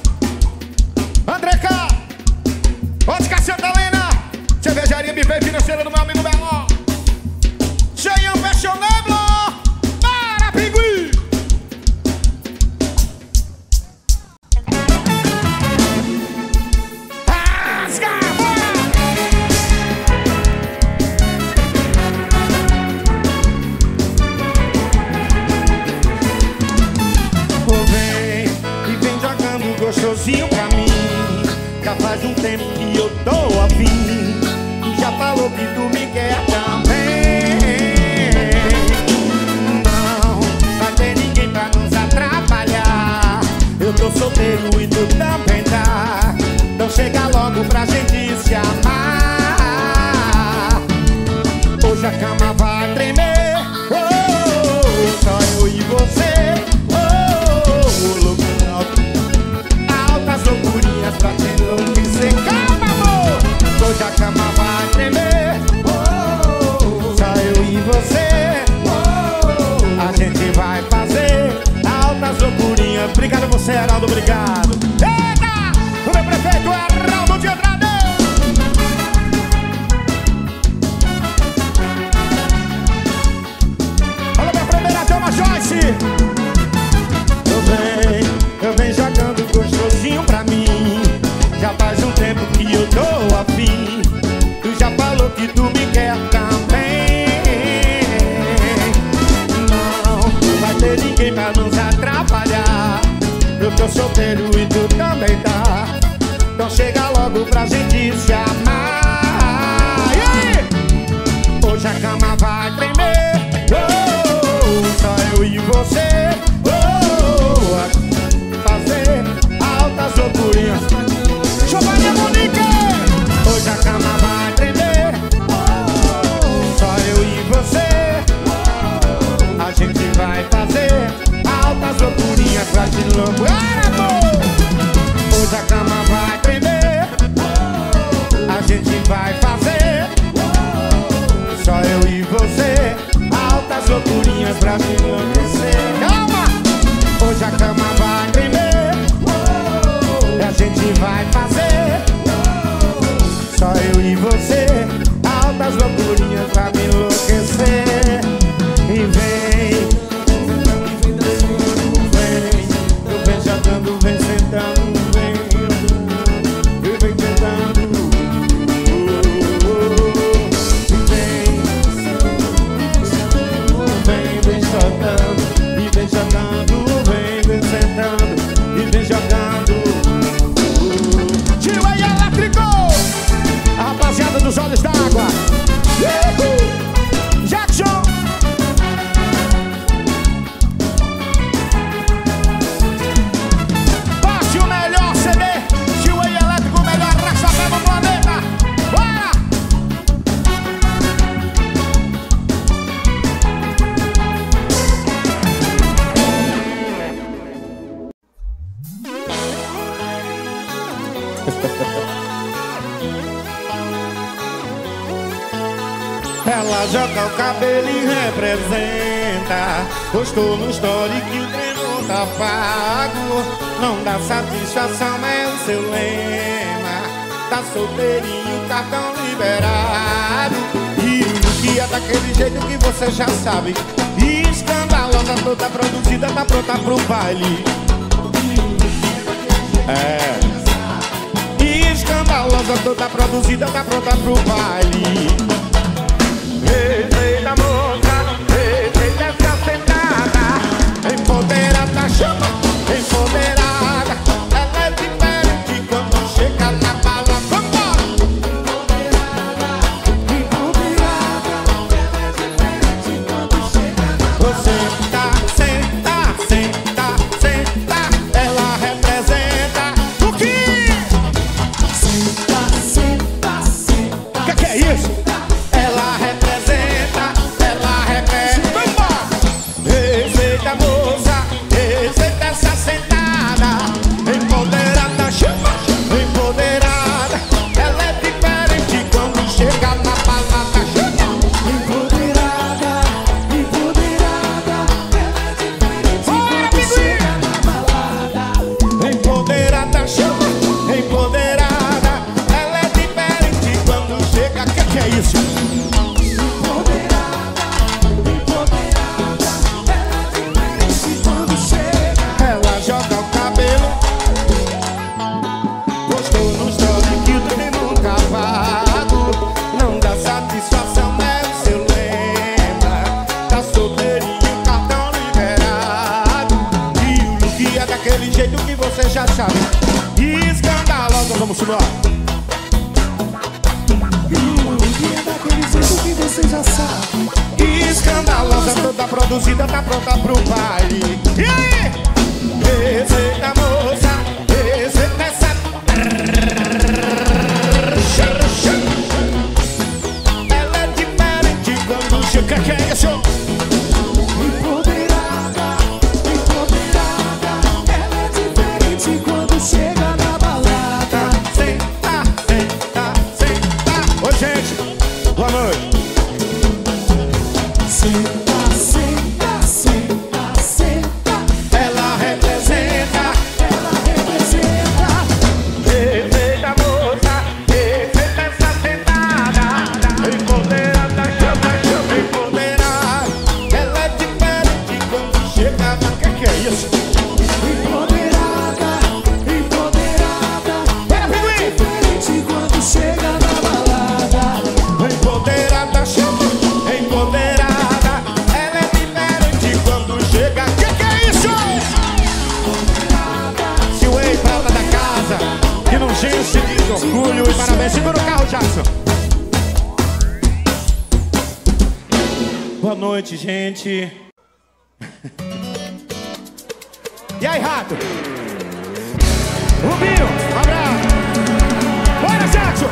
André K, Ótica Santa Helena, Cervejaria Bife Financeira do meu amigo Beló, Cheião Fashionable, para Pinguim. Rasga, gostosinho pra mim, já faz um tempo que eu tô afim. Tu já falou que tu me quer também. Não vai ter ninguém pra nos atrapalhar. Eu tô solteiro e tu também tá. Então chega logo pra gente se amar. Hoje a cama vai tremer, oh, só eu e você. Oh, louco, altas loucuras. campo. Era amor! Hoje a cama vai tremer, a gente vai fazer só eu e você, altas loucurinhas pra me enlouquecer. Calma! Hoje a cama vai tremer, a gente vai fazer só eu e você, altas loucurinhas pra me enlouquecer. E vem, vem, eu vem jogando, vem sentando, vem, e vem tentando. E vem, vem, vem jogando, e vem jogando, vem, vem sentando, e vem jogando. Tio aí elétrico, a rapaziada dos olhos d'água. Jackson. Passe o melhor C D, Tio aí elétrico, o melhor rachapé do planeta. Bora! Ela joga o cabelo e representa. Postou no story que o treino tá pago. Não dá satisfação, é o seu lema. Tá solteirinho, cartão liberado. E o que é daquele jeito que você já sabe. Escandalosa, toda produzida, tá pronta pro baile. É. Escandalosa, toda produzida, tá pronta pro baile. Respeita a moça, respeita essa sentada. Empoderada, chama, empoderada. Ela é diferente quando chega na bala. Vambora! Empoderada, empoderada. Ela é diferente quando chega na bala. Senta, senta, senta, senta. Ela representa o quê? Senta, senta, senta. Que que é isso? Ela representa, ela representa. Respeita a moça, respeita essa sentada. Empoderada, chama, empoderada. Ela é diferente quando chega na balada. Chama. Empoderada, empoderada. Ela é diferente quando chega na balada. Empoderada, chama, empoderada. Ela é diferente quando chega. Que que é isso? Você já sabe. Escandalosa, vamos embora. E é daquele jeito que você já sabe. Escandalosa, toda produzida, tá pronta pro baile. E aí? Receita moça, receita essa. Ela é diferente quando chega. Que é isso? Boa noite. Senta, senta, senta, senta. Ela representa, ela representa. Respeita a moça, respeita essa sentada. Empoderada, chama, chama, empoderada. Ela é diferente quando chega na... Que que é isso? Empoderada, empoderada. Ela é diferente quando chega na balada. Empoderada, chama, empoderada. Ela é diferente quando chega. Que que é isso? Se o ex-prata da casa, que não enche de orgulho e parabéns. Segura o carro, Jackson. Boa noite, gente. E aí, rato? Rubinho, um abraço. Bora, Jackson.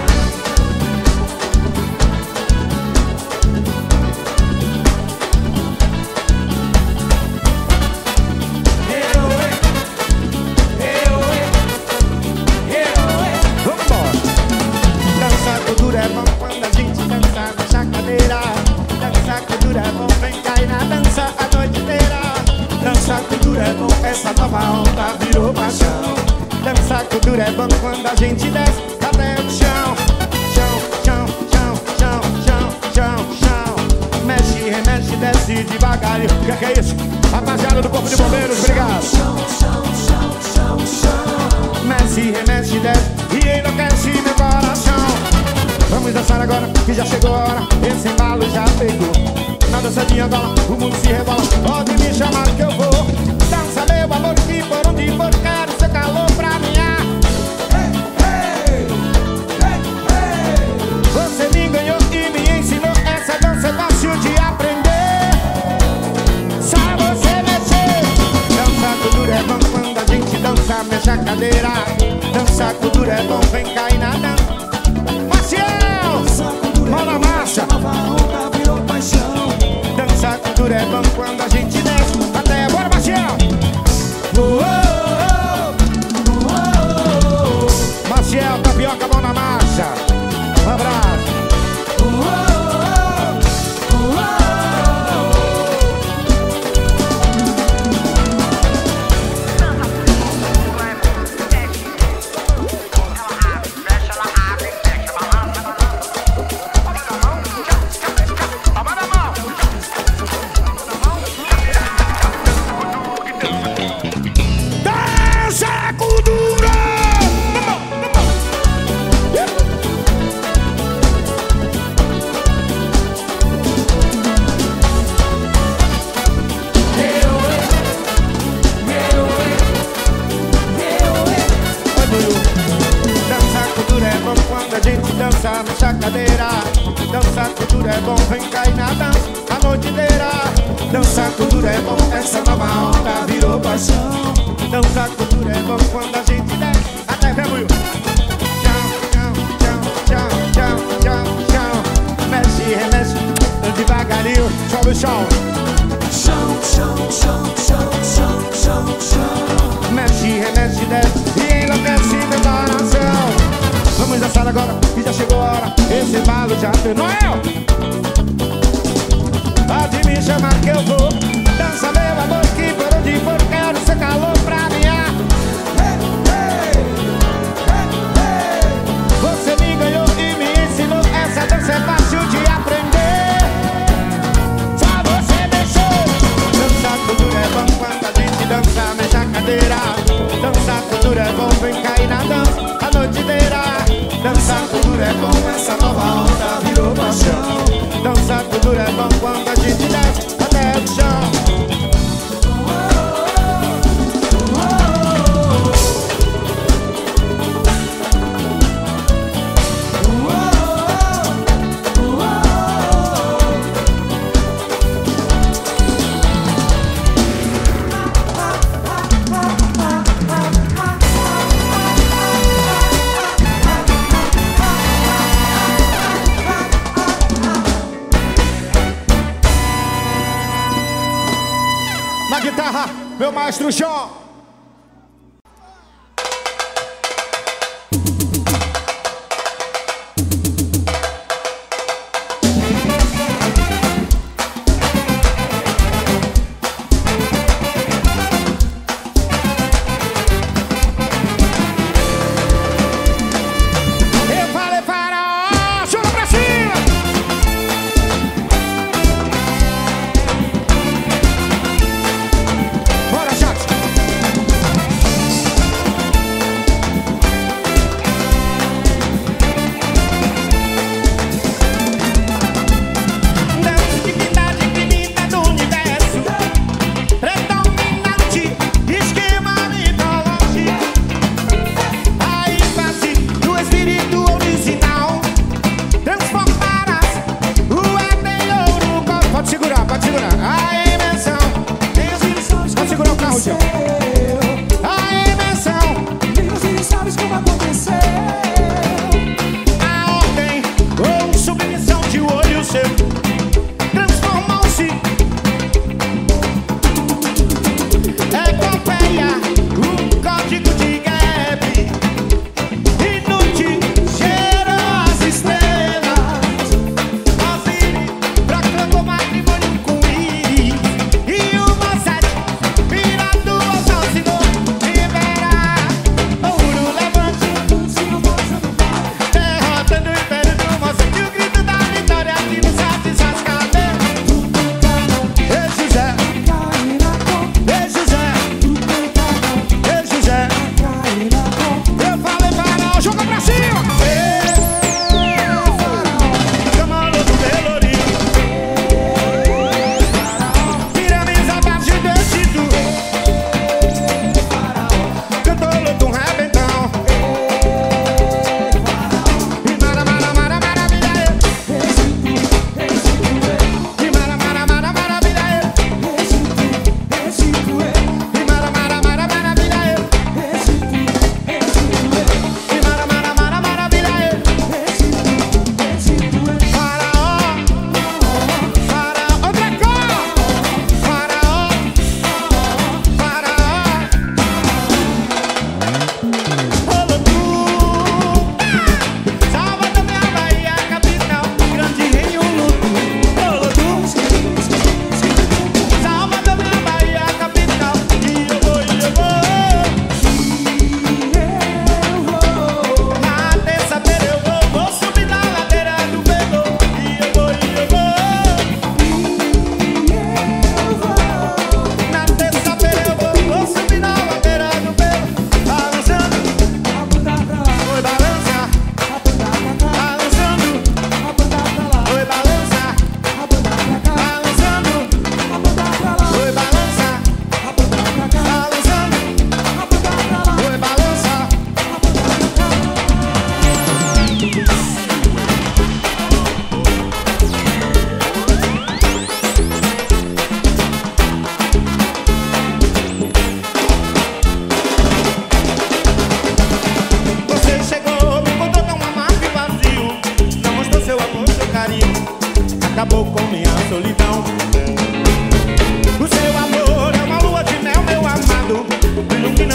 essa nova onda virou paixão. Dançar com duro é bom quando a gente desce até o chão. Chão, chão, chão, chão, chão, chão, chão. Mexe, remexe, desce devagarinho. O que é, que é isso? Rapaziada do Corpo de Bombeiros, obrigado. Mexe, remexe, desce e enlouquece meu coração. Vamos dançar agora, que já chegou a hora. Esse embalo já pegou. Na dança de Angola, o mundo se rebola. Pode me chamar que eu vou. Dança meu amor, que por onde for quero seu calor pra mim. Hey, hey, hey, hey. Você me ganhou e me ensinou. Essa dança é fácil de aprender. Só você mexer. Dança com duro é bom quando a gente dança, mexe a cadeira. Dança com duro é bom, vem cair na dança. Mão na marcha, nova onda virou paixão. Dançar com duro é bom quando a gente desce até. Bora, Maciel! Oh, oh, oh, oh, oh. Maciel, tapioca, mão na marcha. Um abraço. Oh, oh, oh, oh, mexe a cadeira. Dançar com duro é bom, vem cair na dança a noite inteira. Dançar com duro é bom, essa nova onda virou paixão. Dançar com duro é bom quando a gente desce até vermelho. Tchau, tchau, tchau, tchau, tchau, tchau, tchau. Mexe, remexe, devagarinho, sobe o chão. Chão, chão, chão, chão, chão, chão, chão. Mexe, remexe, desce e enlouquece meu coração. Vamos dançar agora, que já chegou a hora. Esse embalo já tem. Noel! Pode me chamar que eu vou. Dança meu amor, que por onde for quero seu calor pra mim. Hey, hey, hey, hey. Você me ganhou e me ensinou. Essa dança é fácil de aprender. Só você mexer. Dançar com duro é bom quando a gente dança, mexe a cadeira. Dançar com duro é bom, vem cair na dança a noite inteira. Dançar com duro é bom, essa nova onda virou paixão. Dançar com duro é bom quando a gente desce até o chão. Guitarra, meu maestro João. Eu falei para, joga pra cima.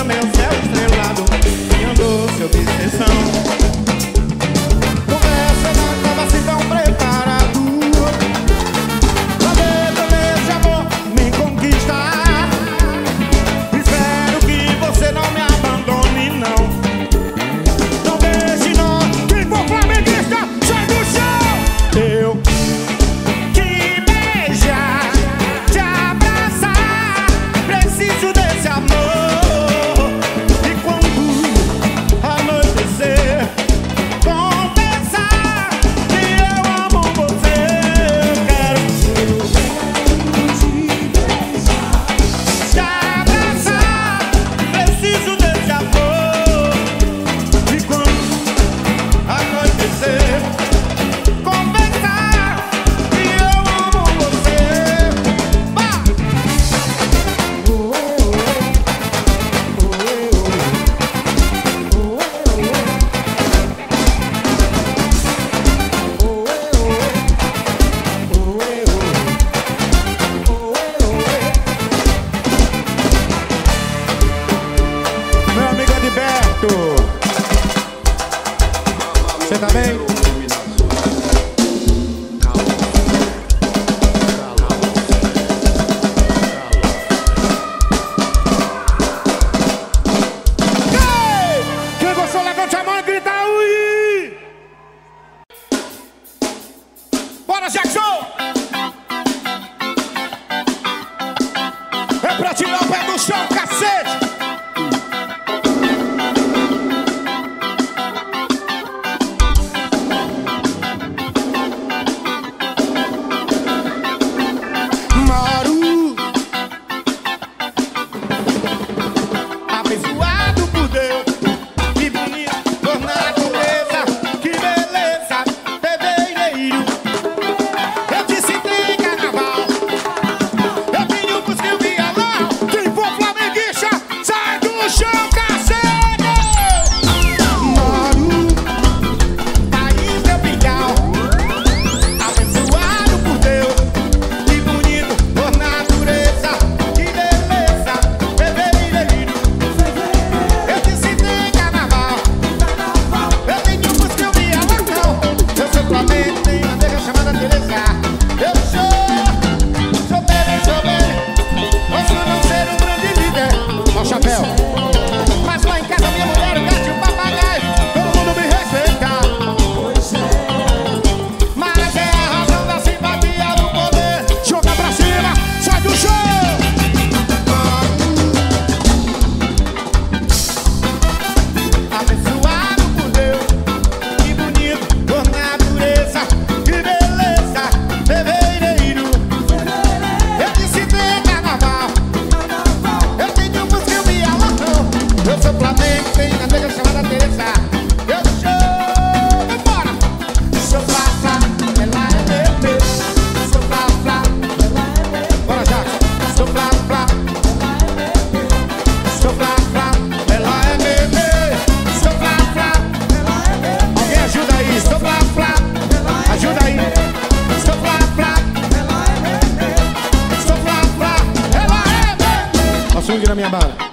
meu céu estrelado, minha doce obsessão. Conversa, não tava assim tão preparado pra ver também esse amor me conquistar. Espero que você não me abandone, não. Não deixe não. Quem for flamenguista, sai do chão. Eu te beijar, te abraçar, preciso desse amor. E quando anoitecer, confessar que eu amo você. Eu quero te abraçar, preciso desse amor. E quando anoitecer, confessar que eu amo você. Vá! Meu amigo Edberto, você tá bem? Ei! Quem gostou, levante a mão e grita ui! Bora, Jackson! É pra tirar o pé do chão, cacete! Moro abençoado por Deus, que bonito por natureza, que beleza, fevereiro. Eu te citei em carnaval, eu tenho busca e o violão. Quem for flamenguista, sai do chão, cacete! Moro, país tropical, abençoado por Deus, que bonito por natureza, que beleza, fevereiro. Eu te citei em carnaval, eu tenho música e o violão. Eu sou Flamengo, tenho uma nega chamada Teresa. Eu sou, sou bem, sou bem. Posso não ser um grande líder, ó o chapéu, mas lá em casa minha mulher, o gato e o papagaio, todo mundo me respeita. Mas é a razão da simpatia, do poder. Joga pra cima, sai do chão. Abençoado por Deus, que bonito por natureza, que beleza, fevereiro. Eu te citei em carnaval, eu tenho música e o violão. Eu sou Flamengo, tenho uma nega chamada Teresa. Eu sou, vambora! Sou Flá, Flá, ela é bebê. Sou Flá, Flá, ela é bebê. Bora, Jackson! Sou Flá, Flá, sou Flá, Flá, ela é bebê. Sou Flá, Flá, ela é bebê. Alguém ajuda aí, sou Flá, Flá, ajuda aí. Sou Flá, Flá, ela é bebê. Sou Flá, Flá, ela é bebê. Ó o swing na minha bala.